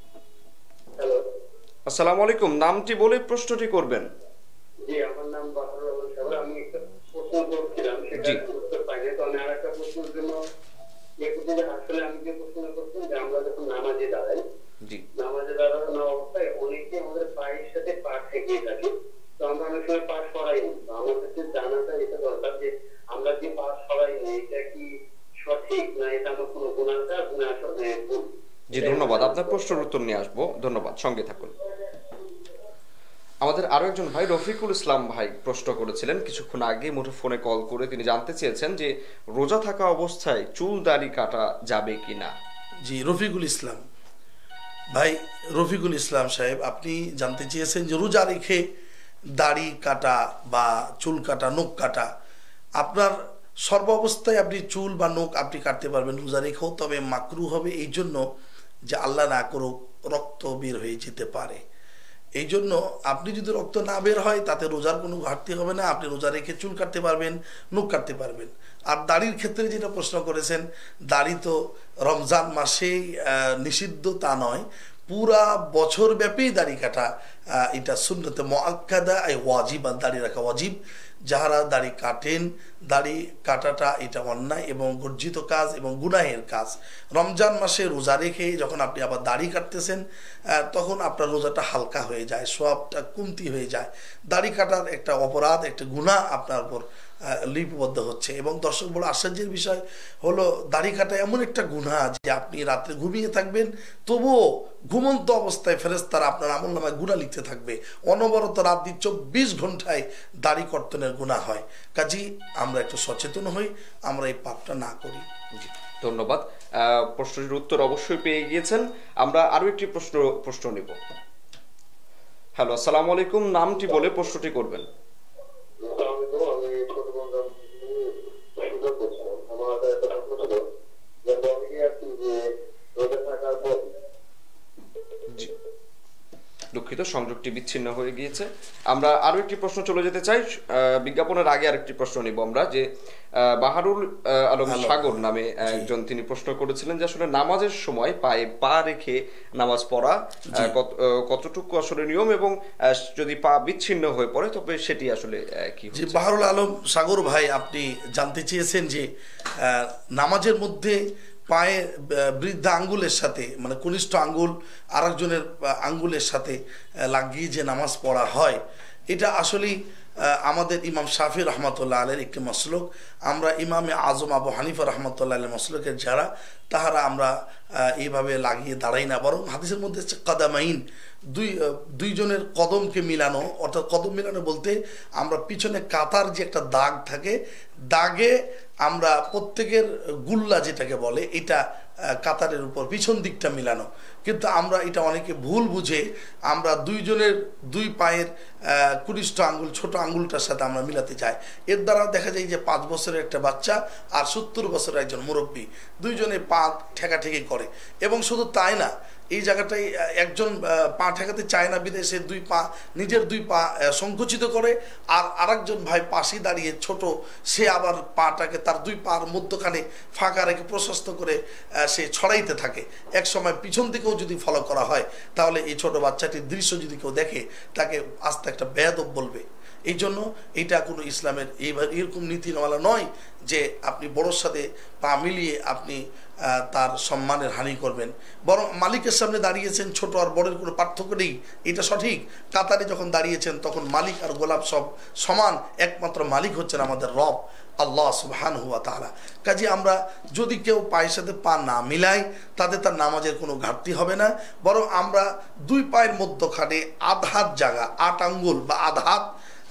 আসসালামু আলাইকুম, নামটি বলে প্রশ্নটি করবেন। জি, আমার নাম বাহারুল আলম সাহেব। আমি একটা প্রশ্ন করছিলাম, সেটা উত্তর পাইনি, তো আমি আরেকটা প্রশ্নের জন্য আসলে আমি যে প্রশ্ন করছিলাম যে আমরা যখন নামাজে দাঁড়াই, জি, নামাজে দাঁড়ানো অবস্থায় অনেকে আমাদের পায়ের সাথে পা ঠেকিয়ে থাকি, তো আমরা অনেক সময় পা সরাই নি। আমার কাছে জানাটা এটা দরকার যে আমরা যে পা সরাই নি এটা কি সঠিক না এটা আমার কোনো গুনাহটা না আসলে ভুল? জি, ধন্যবাদ। আপনার প্রশ্নের উত্তর নিয়ে আসবো, ধন্যবাদ, সঙ্গে থাকুন। আমাদের আরো একজন ভাই রফিকুল ইসলাম ভাই প্রশ্ন করেছিলেন কিছুক্ষণ আগে মুঠোফোনে কল করে। তিনি জানতে চেয়েছেন যে রোজা থাকা অবস্থায় চুল দাড়ি কাটা যাবে কিনা। জি, রফিকুল ইসলাম ভাই, রফিকুল ইসলাম সাহেব, আপনি জানতে চেয়েছেন যে রোজা রেখে দাড়ি কাটা বা চুল কাটা, নখ কাটা, আপনার সর্ব অবস্থায় আপনি চুল বা নখ আপনি কাটতে পারবেন রোজা রেখেও, তবে মাকরু হবে এই জন্য যে আল্লাহ না করুক রক্ত বের হয়ে যেতে পারে। এই জন্য আপনি যদি রক্ত না বের হয় তাতে রোজার কোনো ঘাটতি হবে না, আপনি রোজা রেখে চুল কাটতে পারবেন, নখ কাটতে পারবেন। আর দাড়ির ক্ষেত্রে যেটা প্রশ্ন করেছেন, দাড়ি তো রমজান মাসেই নিষিদ্ধ তা নয়, পুরা বছর ব্যাপী দাড়ি কাটা এটা সুন্নতে মুআক্কাদা, এই ওয়াজিব, আর দাড়ি রাখা ওয়াজিব। যাহারা দাড়ি কাটেন, দাড়ি কাটাটা এটা অন্যায় এবং গর্জিত কাজ এবং গুনাহের কাজ। রমজান মাসে রোজা রেখে যখন আপনি আবার দাড়ি কাটতেছেন তখন আপনার রোজাটা হালকা হয়ে যায়, সওয়াবটা কমতি হয়ে যায়। দাড়ি কাটার একটা অপরাধ, একটা গুনাহ আপনার উপর লিপিবদ্ধ হচ্ছে। এবং দর্শক বড় আশ্চর্যের বিষয় হলো দাড়ি কাটা এমন একটা গুনাহ যে আপনি রাত্রে ঘুমিয়ে থাকবেন তবুও ঘুমন্ত অবস্থায় ফেরেশতারা আপনার আমলনামায় গুনাহ লিখতে থাকবে। অনবরত রাত দিন চব্বিশ ঘন্টায় দাড়ি কর্তনের গুনাহ হয়। কাজী আমরা একটু সচেতন হই, আমরা এই পাপটা না করি। ধন্যবাদ। প্রশ্নটির উত্তর অবশ্যই পেয়ে গিয়েছেন। আমরা আরো একটি প্রশ্ন প্রশ্ন নিব। হ্যালো, আসসালামু আলাইকুম, নামটি বলে প্রশ্নটি করবেন। দুঃখিত, সংযোগটি বিচ্ছিন্ন হয়ে গিয়েছে। আমরা আরো একটি প্রশ্ন চলে যেতে চাই। বিজ্ঞাপনের আগে আরেকটি প্রশ্ন নিব আমরা, যে বাহারুল আলম সাগর নামে একজন তিনি প্রশ্ন করেছিলেন যে আসলে নামাজের সময় পায়ে পা রেখে নামাজ পড়া কতটুকু আসলে নিয়ম, এবং যদি পা বিচ্ছিন্ন হয়ে পড়ে তবে সেটি আসলে কি? জি, বাহারুল আলম সাগর ভাই, আপনি জানতে চেয়েছেন যে নামাজের মধ্যে পায়ে বৃদ্ধা আঙ্গুলের সাথে মানে কনিষ্ঠ আঙ্গুল আরেকজনের আঙ্গুলের সাথে লাগিয়ে যে নামাজ পড়া হয়, এটা আসলেই আমাদের ইমাম শাফি রহমতুল্লাহ আলাইহির একটি মসলক। আমরা ইমামে আজম আবু হানিফা রহমতুল্লাহ আলাইহির মসলকের যারা, তাহারা আমরা এইভাবে লাগিয়ে দাঁড়াই না, বরং হাদিসের মধ্যে হচ্ছে কাদামাইন, দুই দুইজনের কদমকে মিলানো। অর্থাৎ কদম মিলানো বলতে আমরা পিছনে কাতার যে একটা দাগ থাকে, দাগে আমরা প্রত্যেকের গুল্লা যেটাকে বলে, এটা কাতারের উপর পিছন দিকটা মিলানো। কিন্তু আমরা এটা অনেকে ভুল বুঝে আমরা দুইজনের দুই পায়ের কনিষ্ঠ আঙ্গুল ছোট আঙ্গুলটার সাথে আমরা মিলাতে চাই। এর দ্বারা দেখা যায় যে পাঁচ বছরের একটা বাচ্চা আর সত্তর বছরের একজন মুরব্বী দুইজনে পা ঠেকাঠেকি করে। এবং শুধু তাই না, এই জায়গাটায় একজন পা ঠেকাতে চায় না বিদেশে দুই পা নিজের দুই পা সংকুচিত করে, আর আরেকজন ভাই পাশে দাঁড়িয়ে ছোট, সে আবার পাটাকে তার দুই পার মধ্যখানে ফাঁকা রেখে প্রশস্ত করে সে ছড়াইতে থাকে। এক সময় পিছন থেকেও যদি ফলো করা হয় তাহলে এই ছোট বাচ্চাটির দৃশ্য যদি কেউ দেখে তাকে আস্তে একটা বেয়াদব বলবে। এই জন্য এটা কোনো ইসলামের এইভাবে এরকম নীতিমালা নয় যে আপনি বড়োর সাথে পা মিলিয়ে আপনি তার সম্মানের হানি করবেন। বরং মালিকের সামনে দাঁড়িয়েছেন, ছোট আর বড়ের কোনো পার্থক্য নেই, এটা সঠিক। কাতারে যখন দাঁড়িয়েছেন তখন মালিক আর গোলাপ সব সমান, একমাত্র মালিক হচ্ছেন আমাদের রব আল্লাহ সুবহানাহু ওয়া তাআলা। কাজে আমরা যদি কেউ পায়ের সাথে পা না মিলাই তাতে তার নামাজের কোনো ঘাটতি হবে না, বরং আমরা দুই পায়ের মধ্যখানে আধ হাত জায়গা, আট আঙ্গুল বা আধ হাত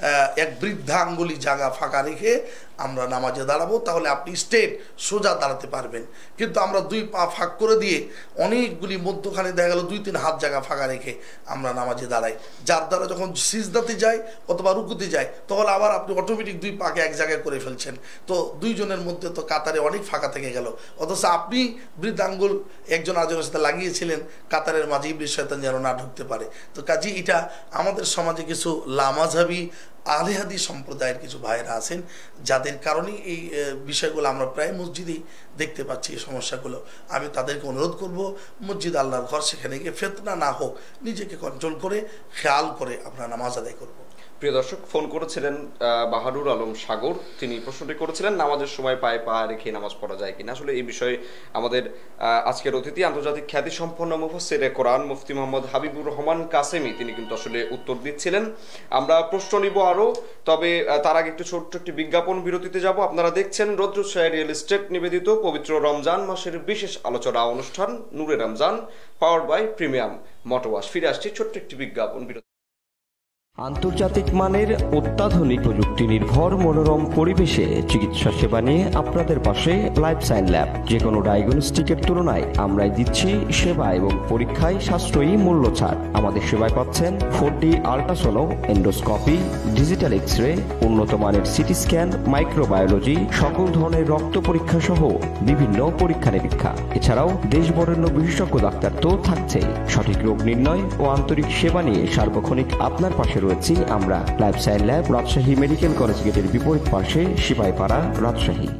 এক বৃদ্ধা আঙ্গুলি জায়গা ফাঁকা রেখে আমরা নামাজে দাঁড়াবো, তাহলে আপনি স্ট্রেট সোজা দাঁড়াতে পারবেন। কিন্তু আমরা দুই পা ফাঁক করে দিয়ে অনেকগুলি মধ্যখানে দেখা গেল দুই তিন হাত জায়গা ফাঁকা রেখে আমরা নামাজে দাঁড়াই, যার দ্বারা যখন সিজদাতে যায় অথবা রুকুতে যায় তখন আবার আপনি অটোমেটিক দুই পাকে এক জায়গায় করে ফেলছেন। তো দুইজনের মধ্যে তো কাতারে অনেক ফাঁকা থেকে গেল, অথচ আপনি বৃদ্ধ আঙ্গুল একজন আরেকজনের সাথে লাগিয়েছিলেন কাতারের মাঝে ইবলিস শয়তান যেন না ঢুকতে পারে। তো কাজী এটা আমাদের সমাজে কিছু লামাযহাবী আহলে হাদিস সম্প্রদায়ের কিছু ভাইরা আছেন যাদের কারণে এই বিষয়গুলো আমরা প্রায় মসজিদেই দেখতে পাচ্ছি। এই সমস্যাগুলো আমি তাদেরকে অনুরোধ করব, মসজিদ আল্লাহর ঘর, সেখানে গিয়ে ফিতনা না হোক, নিজেকে কন্ট্রোল করে খেয়াল করে আমরা নামাজ আদায় করব। প্রিয় দর্শক, ফোন করেছিলেন বাহারুল আলম সাগর, তিনি প্রশ্নটি করেছিলেন নামাজের সময় পায়ে পা রেখে নামাজ পড়া যায় কিনা। আসলে এই বিষয়ে আমাদের আজকের অতিথি আন্তর্জাতিক খ্যাতি সম্পন্ন মুফাসসিরে কোরআন মুফতি মোহাম্মদ হাবিবুর রহমান কাসেমি, তিনি কিন্তু আসলে উত্তর দিচ্ছিলেন। আমরা প্রশ্ন নিব আরো, তবে তার আগে একটু ছোট্ট একটি বিজ্ঞাপন বিরতিতে যাব। আপনারা দেখছেন রৌদ্রছায়া রিয়েল এস্টেট নিবেদিত পবিত্র রমজান মাসের বিশেষ আলোচনা অনুষ্ঠান Noore Ramzan, powered by premium motor wash. ফিরে আসছি ছোট্ট একটি বিজ্ঞাপন বিরতি। আন্তর্জাতিক মানের অত্যাধুনিক প্রযুক্তি নির্ভর মনোরম পরিবেশে চিকিৎসা সেবা নিয়ে আপনাদের পাশে লাইফ সাইন ল্যাব। যে কোনো ডায়াগনস্টিকের তুলনায় আমরাই দিচ্ছি সেবা এবং পরীক্ষায় সাশ্রয়ী মূল্য ছাড়। আমাদের সেবায় পাচ্ছেন four D ultrasono, endoscopy, digital X ray, উন্নত মানের সিটি স্ক্যান, মাইক্রোবায়োলজি, সকল ধরনের রক্ত পরীক্ষা সহ বিভিন্ন পরীক্ষা নিরীক্ষা। এছাড়াও দেশ বরেণ্য বিশেষজ্ঞ ডাক্তার তো থাকছেই। সঠিক রোগ নির্ণয় ও আন্তরিক সেবা নিয়ে সার্বক্ষণিক আপনার পাশে রয়েছি আমরা। Life science lab, Rajshahi medical college গেটের বিপরীত পাশে, সিপাহীপাড়া, রাজশাহী।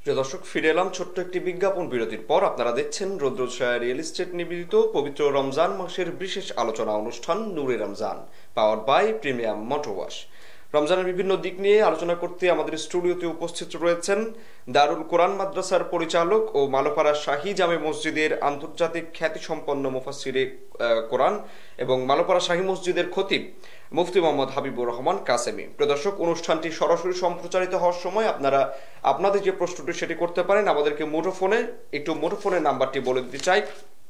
প্রিয় দর্শক, ফিরে এলাম ছোট্ট একটি বিজ্ঞাপন বিরতির পর। আপনারা দেখছেন রৌদ্রছায়া রিয়েল এস্টেট নিবেদিত পবিত্র রমজান মাসের বিশেষ আলোচনা অনুষ্ঠান Noore Ramzan, powered by premium motor wash. রমজানের বিভিন্ন দিক নিয়ে আলোচনা করতে আমাদের স্টুডিওতে উপস্থিত রয়েছেন দারুল কোরআন মাদ্রাসার পরিচালক ও মালোপাড়া শাহী জামে মসজিদের আন্তর্জাতিক খ্যাতিসম্পন্ন মুফাসসিরে কোরআন এবং মালোপাড়া শাহী মসজিদের খতিব মুফতি মোহাম্মদ হাবিবুর রহমান কাসেমি। প্রিয় দর্শক, অনুষ্ঠানটি সরাসরি সম্প্রচারিত হওয়ার সময় আপনারা আপনাদের যে প্রশ্নটি সেটি করতে পারেন। আমাদেরকে মুঠোফোনে একটু মুঠোফোনের নাম্বারটি বলে দিতে চাই।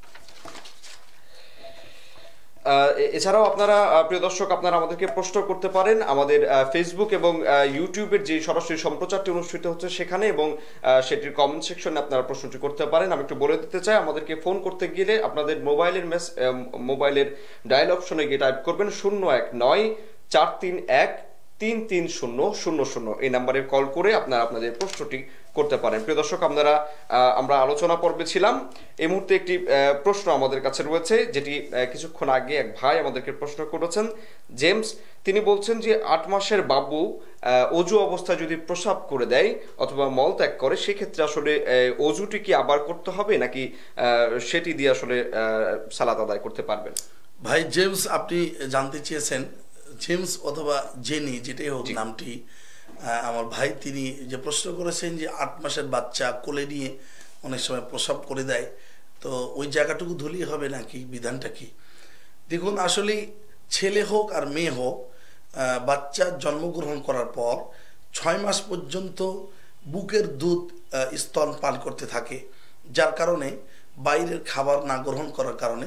এছাড়াও আপনারা প্রিয় দর্শক আপনারা আমাদেরকে প্রশ্ন করতে পারেন আমাদের ফেসবুক এবং ইউটিউবের যে সরাসরি সম্প্রচারটি অনুষ্ঠিত হচ্ছে সেখানে, এবং সেটির কমেন্ট সেকশনে আপনারা প্রশ্নটি করতে পারেন। আমি একটু বলে দিতে চাই, আমাদেরকে ফোন করতে গেলে আপনাদের মোবাইলের মেস মোবাইলের ডায়াল অপশনে গিয়ে টাইপ করবেন শূন্য এক নয় চার তিন এক তিন তিন শূন্য শূন্য শূন্য, এই নাম্বারে কল করে আপনারা আপনাদের প্রশ্নটি করতে পারেন। প্রিয় দর্শক, আপনারা আমরা আলোচনা পর্বে ছিলাম। এই মুহূর্তে একটি প্রশ্ন আমাদের কাছে রয়েছে, যেটি কিছুক্ষণ আগে এক ভাই আমাদেরকে প্রশ্ন করেছেন, জেমস। তিনি বলছেন যে আট মাসের বাবু অজু অবস্থায় যদি প্রস্রাব করে দেয় অথবা মল ত্যাগ করে, সেক্ষেত্রে আসলে অজুটি কি আবার করতে হবে নাকি সেটি দিয়ে আসলে সালাত আদায় করতে পারবেন? ভাই জেমস, আপনি জানতে চেয়েছেন, জেমস অথবা জেনি যেটাই হোক নামটি, আমার ভাই তিনি যে প্রশ্ন করেছেন যে আট মাসের বাচ্চা কোলে নিয়ে অনেক সময় প্রসব করে দেয়, তো ওই জায়গাটুকু ধুলেই হবে নাকি, বিধানটা কি? দেখুন, আসলে ছেলে হোক আর মেয়ে হোক, বাচ্চা জন্মগ্রহণ করার পর ছয় মাস পর্যন্ত বুকের দুধ স্তন পান করতে থাকে, যার কারণে বাইরের খাবার না গ্রহণ করার কারণে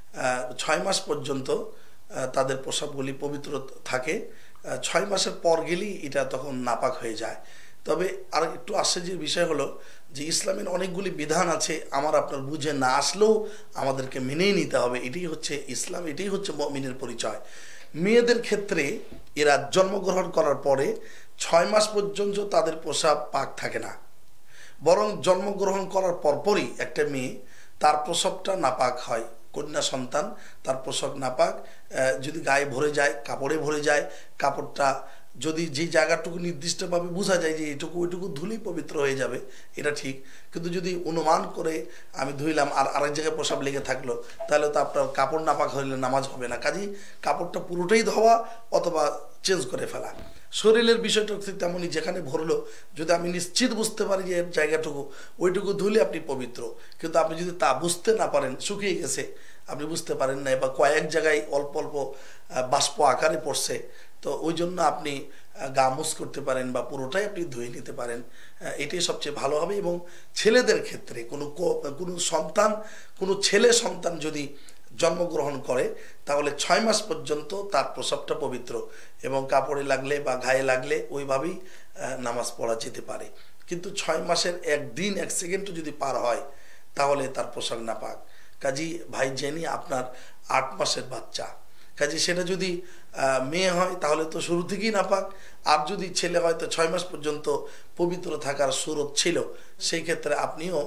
ছয় মাস পর্যন্ত তাদের প্রস্রাবগুলি পবিত্র থাকে। ছয় মাসের পর গেলেই এটা তখন নাপাক হয়ে যায়। তবে আর একটু আশ্চর্যের বিষয় হলো যে ইসলামের অনেকগুলি বিধান আছে, আমার আপনার বুঝে না আসলেও আমাদেরকে মেনেই নিতে হবে। এটাই হচ্ছে ইসলাম, এটাই হচ্ছে মুমিনের পরিচয়। মেয়েদের ক্ষেত্রে এরা জন্মগ্রহণ করার পরে ছয় মাস পর্যন্ত তাদের প্রস্রাব পাক থাকে না, বরং জন্মগ্রহণ করার পরপরই একটা মেয়ে তার প্রস্রাবটা নাপাক হয়। কন্যা সন্তান তার প্রসব নাপাক, যদি গায়ে ভরে যায়, কাপড়ে ভরে যায়, কাপড়টা যদি যে জায়গাটুকু নির্দিষ্টভাবে বোঝা যায় যে এইটুকু ওইটুকু ধুলেই পবিত্র হয়ে যাবে, এটা ঠিক। কিন্তু যদি অনুমান করে আমি ধুইলাম আর আরেক জায়গায় প্রসাব লেগে থাকলো, তাহলে তো আপনার কাপড় নাপাক হইলে নামাজ হবে না। কাজেই কাপড়টা পুরোটাই ধোয়া অথবা চেঞ্জ করে ফেলা। শরীরের বিষয়টা তেমনই, যেখানে ভরলো যদি আমি নিশ্চিত বুঝতে পারি যে এর জায়গাটুকু ওইটুকু ধুলে আপনি পবিত্র, কিন্তু আপনি যদি তা বুঝতে না পারেন, শুকিয়ে গেছে, আপনি বুঝতে পারেন না, বা কয়েক জায়গায় অল্প অল্প বাষ্প আকারে পড়ছে, তো ওই জন্য আপনি গা মুছ করতে পারেন বা পুরোটাই আপনি ধুয়ে নিতে পারেন, এটাই সবচেয়ে ভালো হবে। এবং ছেলেদের ক্ষেত্রে কোনো কোনো সন্তান কোনো ছেলে সন্তান যদি জন্মগ্রহণ করে, তাহলে ছয় মাস পর্যন্ত তার প্রস্রাবটা পবিত্র, এবং কাপড়ে লাগলে বা গায়ে লাগলে ওইভাবেই নামাজ পড়া যেতে পারে। কিন্তু ছয় মাসের একদিন এক সেকেন্ডও যদি পার হয়, তাহলে তার প্রস্রাব নাপাক। কাজী ভাই জেনি, আপনার আট মাসের বাচ্চা, কাজী সেটা যদি মেয়ে হয় তাহলে তো শুরু থেকেই নাপাক, আর যদি ছেলে হয় তো ছয় মাস পর্যন্ত পবিত্র থাকার সুরত ছিল। সেই ক্ষেত্রে আপনিও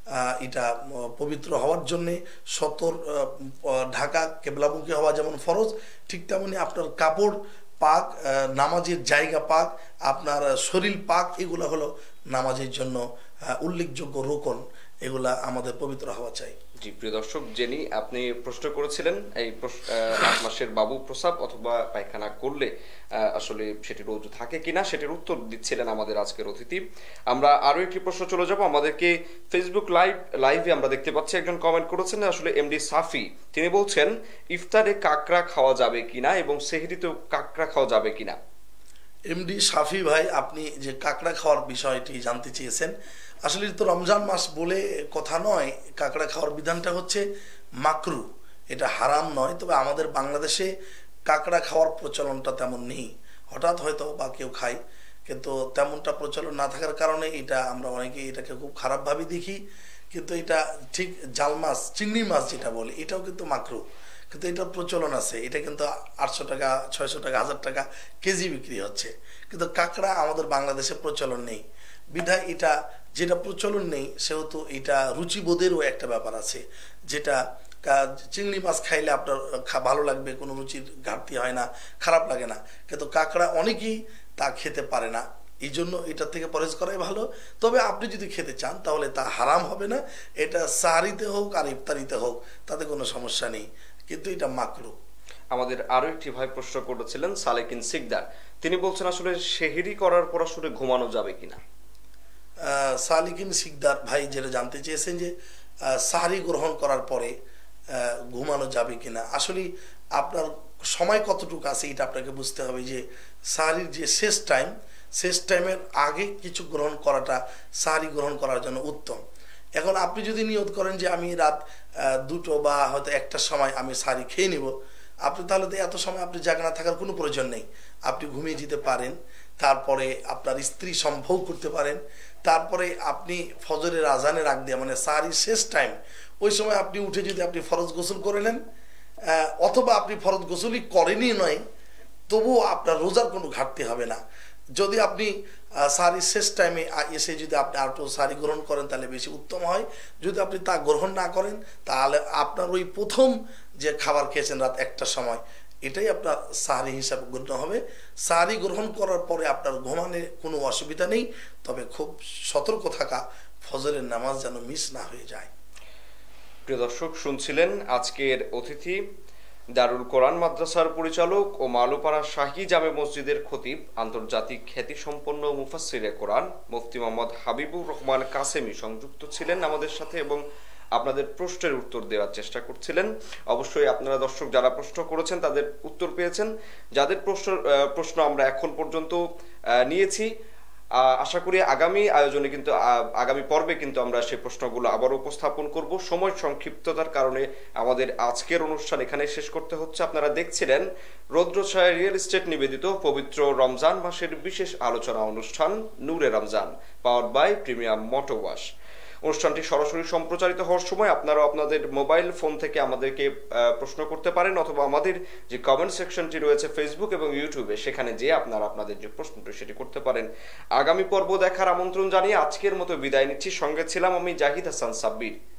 এটা পবিত্র হওয়ার জন্যে সতর ঢাকা কেবলামুখী হওয়া যেমন ফরজ, ঠিক তেমনি আপনার কাপড় পাক, নামাজের জায়গা পাক, আপনার শরীর পাক, এগুলো হলো নামাজের জন্য উল্লেখযোগ্য রোকন, এগুলা আমাদের পবিত্র হওয়া চাই। জি প্রিয় দর্শক, জেনি আপনি প্রশ্ন করেছিলেন এই আট মাসের বাবু প্রস্রাব অথবা পায়খানা করলে আসলে সেটির ওযু থাকে কিনা, সেটির উত্তর দিচ্ছিলেন আমাদের আজকের অতিথি। আমরা আরো একটি প্রশ্ন চলে যাব। আমাদেরকে ফেসবুক লাইভ লাইভে আমরা দেখতে পাচ্ছি একজন কমেন্ট করেছেন, আসলে এমডি সাফি, তিনি বলছেন ইফতারে কাকড়া খাওয়া যাবে কিনা এবং সেহরিতেও কাকড়া খাওয়া যাবে কিনা। এমডি সাফি ভাই, আপনি যে কাকড়া খাওয়ার বিষয়টি জানতে চেয়েছেন, আসলে তো রমজান মাস বলে কথা নয়, কাকড়া খাওয়ার বিধানটা হচ্ছে মাকরু, এটা হারাম নয়। তবে আমাদের বাংলাদেশে কাকড়া খাওয়ার প্রচলনটা তেমন নেই, হঠাৎ হয়তো বা কেউ খায়, কিন্তু তেমনটা প্রচলন না থাকার কারণে এটা আমরা অনেকে এটাকে খুব খারাপভাবে দেখি। কিন্তু এটা ঠিক জাল মাছ, চিংড়ি মাছ যেটা বলে, এটাও কিন্তু মাকরু, কিন্তু এটার প্রচলন আছে, এটা কিন্তু আটশো টাকা ছয়শো টাকা হাজার টাকা কেজি বিক্রি হচ্ছে। কিন্তু কাঁকড়া আমাদের বাংলাদেশে প্রচলন নেই, বিধায় এটা যেটা প্রচলন নেই সেহেতু এটা রুচিবোধেরও একটা ব্যাপার আছে, যেটা চিংড়ি মাছ খাইলে আপনার ভালো লাগবে, কোনো রুচির ঘাটতি হয় না, খারাপ লাগে না। কিন্তু কাঁকড়া অনেকেই তা খেতে পারে না, এই জন্য এটা থেকে পরহেজ করাই ভালো। তবে আপনি যদি খেতে চান তাহলে তা হারাম হবে না, এটা সাহারিতে হোক আর ইফতারিতে হোক তাতে কোনো সমস্যা নেই, কিন্তু এটা মাকরু। আমাদের আরো একটি ভাই প্রশ্ন করেছিলেন সালেকিন সিকদার, তিনি বলছেন আসলে সেহরি করার পর আসলে ঘুমানো যাবে কিনা। সালিকিন সিকদার ভাই যেটা জানতে চেয়েছেন যে সাহারি গ্রহণ করার পরে ঘুমানো যাবে কিনা, আসলে আপনার সময় কতটুকু আছে এটা আপনাকে বুঝতে হবে। যে সাহারির যে শেষ টাইম, শেষ টাইমের আগে কিছু গ্রহণ করাটা সাহারি গ্রহণ করার জন্য উত্তম। এখন আপনি যদি নিয়ত করেন যে আমি রাত দুটো বা হয়তো একটার সময় আমি সাহারি খেয়ে নিব, আপনি তাহলে তো এত সময় আপনি জাগনা থাকার কোনো প্রয়োজন নেই, আপনি ঘুমিয়ে যেতে পারেন, তারপরে আপনার স্ত্রী সম্ভোগ করতে পারেন, তারপরে আপনি ফজরের আজানের আগ দিয়ে মানে সাহারির শেষ টাইম ওই সময় আপনি উঠে যদি আপনি ফরজ গোসল করে নেন, অথবা আপনি ফরজ গোসলই করেনই নয় তবুও আপনার রোজার কোনো ঘাটতি হবে না। যদি আপনি সাহারির শেষ টাইমে এসে যদি আপনি আরও সাহারি গ্রহণ করেন তাহলে বেশি উত্তম হয়। যদি আপনি তা গ্রহণ না করেন তাহলে আপনার ওই প্রথম যে খাবার খেয়েছেন রাত একটার সময় এটাই আপনার সাহারি হিসাবে গণ্য হবে। সাহারি গ্রহণ করার পরে আপনার ঘুমানে কোনো অসুবিধা নেই, তবে খুব সতর্ক থাকা ফজরের নামাজ যেন মিস না হয়ে যায়। প্রিয় দর্শক, শুনছিলেন আজকের অতিথি দারুল কোরআন মাদ্রাসার পরিচালক ও মালুপাড়া শাহী জামে মসজিদের খতিব, আন্তর্জাতিক খ্যাতিসম্পন্ন মুফাসসিরে কোরআন মুফতি মোহাম্মদ হাবিবুর রহমান কাসেমি সংযুক্ত ছিলেন আমাদের সাথে এবং আপনাদের প্রশ্নের উত্তর দেওয়ার চেষ্টা করছিলেন। অবশ্যই আপনারা দর্শক যারা প্রশ্ন করেছেন তাদের উত্তর পেয়েছেন। যাদের প্রশ্ন প্রশ্ন আমরা এখন পর্যন্ত নিয়েছি, আশা করি আগামী আয়োজনে কিন্তু আগামী পর্বে কিন্তু আমরা সেই প্রশ্নগুলো আবার উপস্থাপন করব। সময় সংক্ষিপ্ততার কারণে আমাদের আজকের অনুষ্ঠান এখানে শেষ করতে হচ্ছে। আপনারা দেখছিলেন রৌদ্রছায়া রিয়েল এস্টেট নিবেদিত পবিত্র রমজান মাসের বিশেষ আলোচনা অনুষ্ঠান Noore Ramzan, powered by premium motor wash. অনুষ্ঠানটি সরাসরি সম্প্রচারিত হওয়ার সময় আপনারাও আপনাদের মোবাইল ফোন থেকে আমাদেরকে প্রশ্ন করতে পারেন, অথবা আমাদের যে কমেন্ট সেকশনটি রয়েছে ফেসবুক এবং ইউটিউবে সেখানে যে আপনারা আপনাদের যে প্রশ্নটি সেটি করতে পারেন। আগামী পর্ব দেখার আমন্ত্রণ জানিয়ে আজকের মতো বিদায় নিচ্ছি। সঙ্গে ছিলাম আমি জাহিদ হাসান সাব্বির।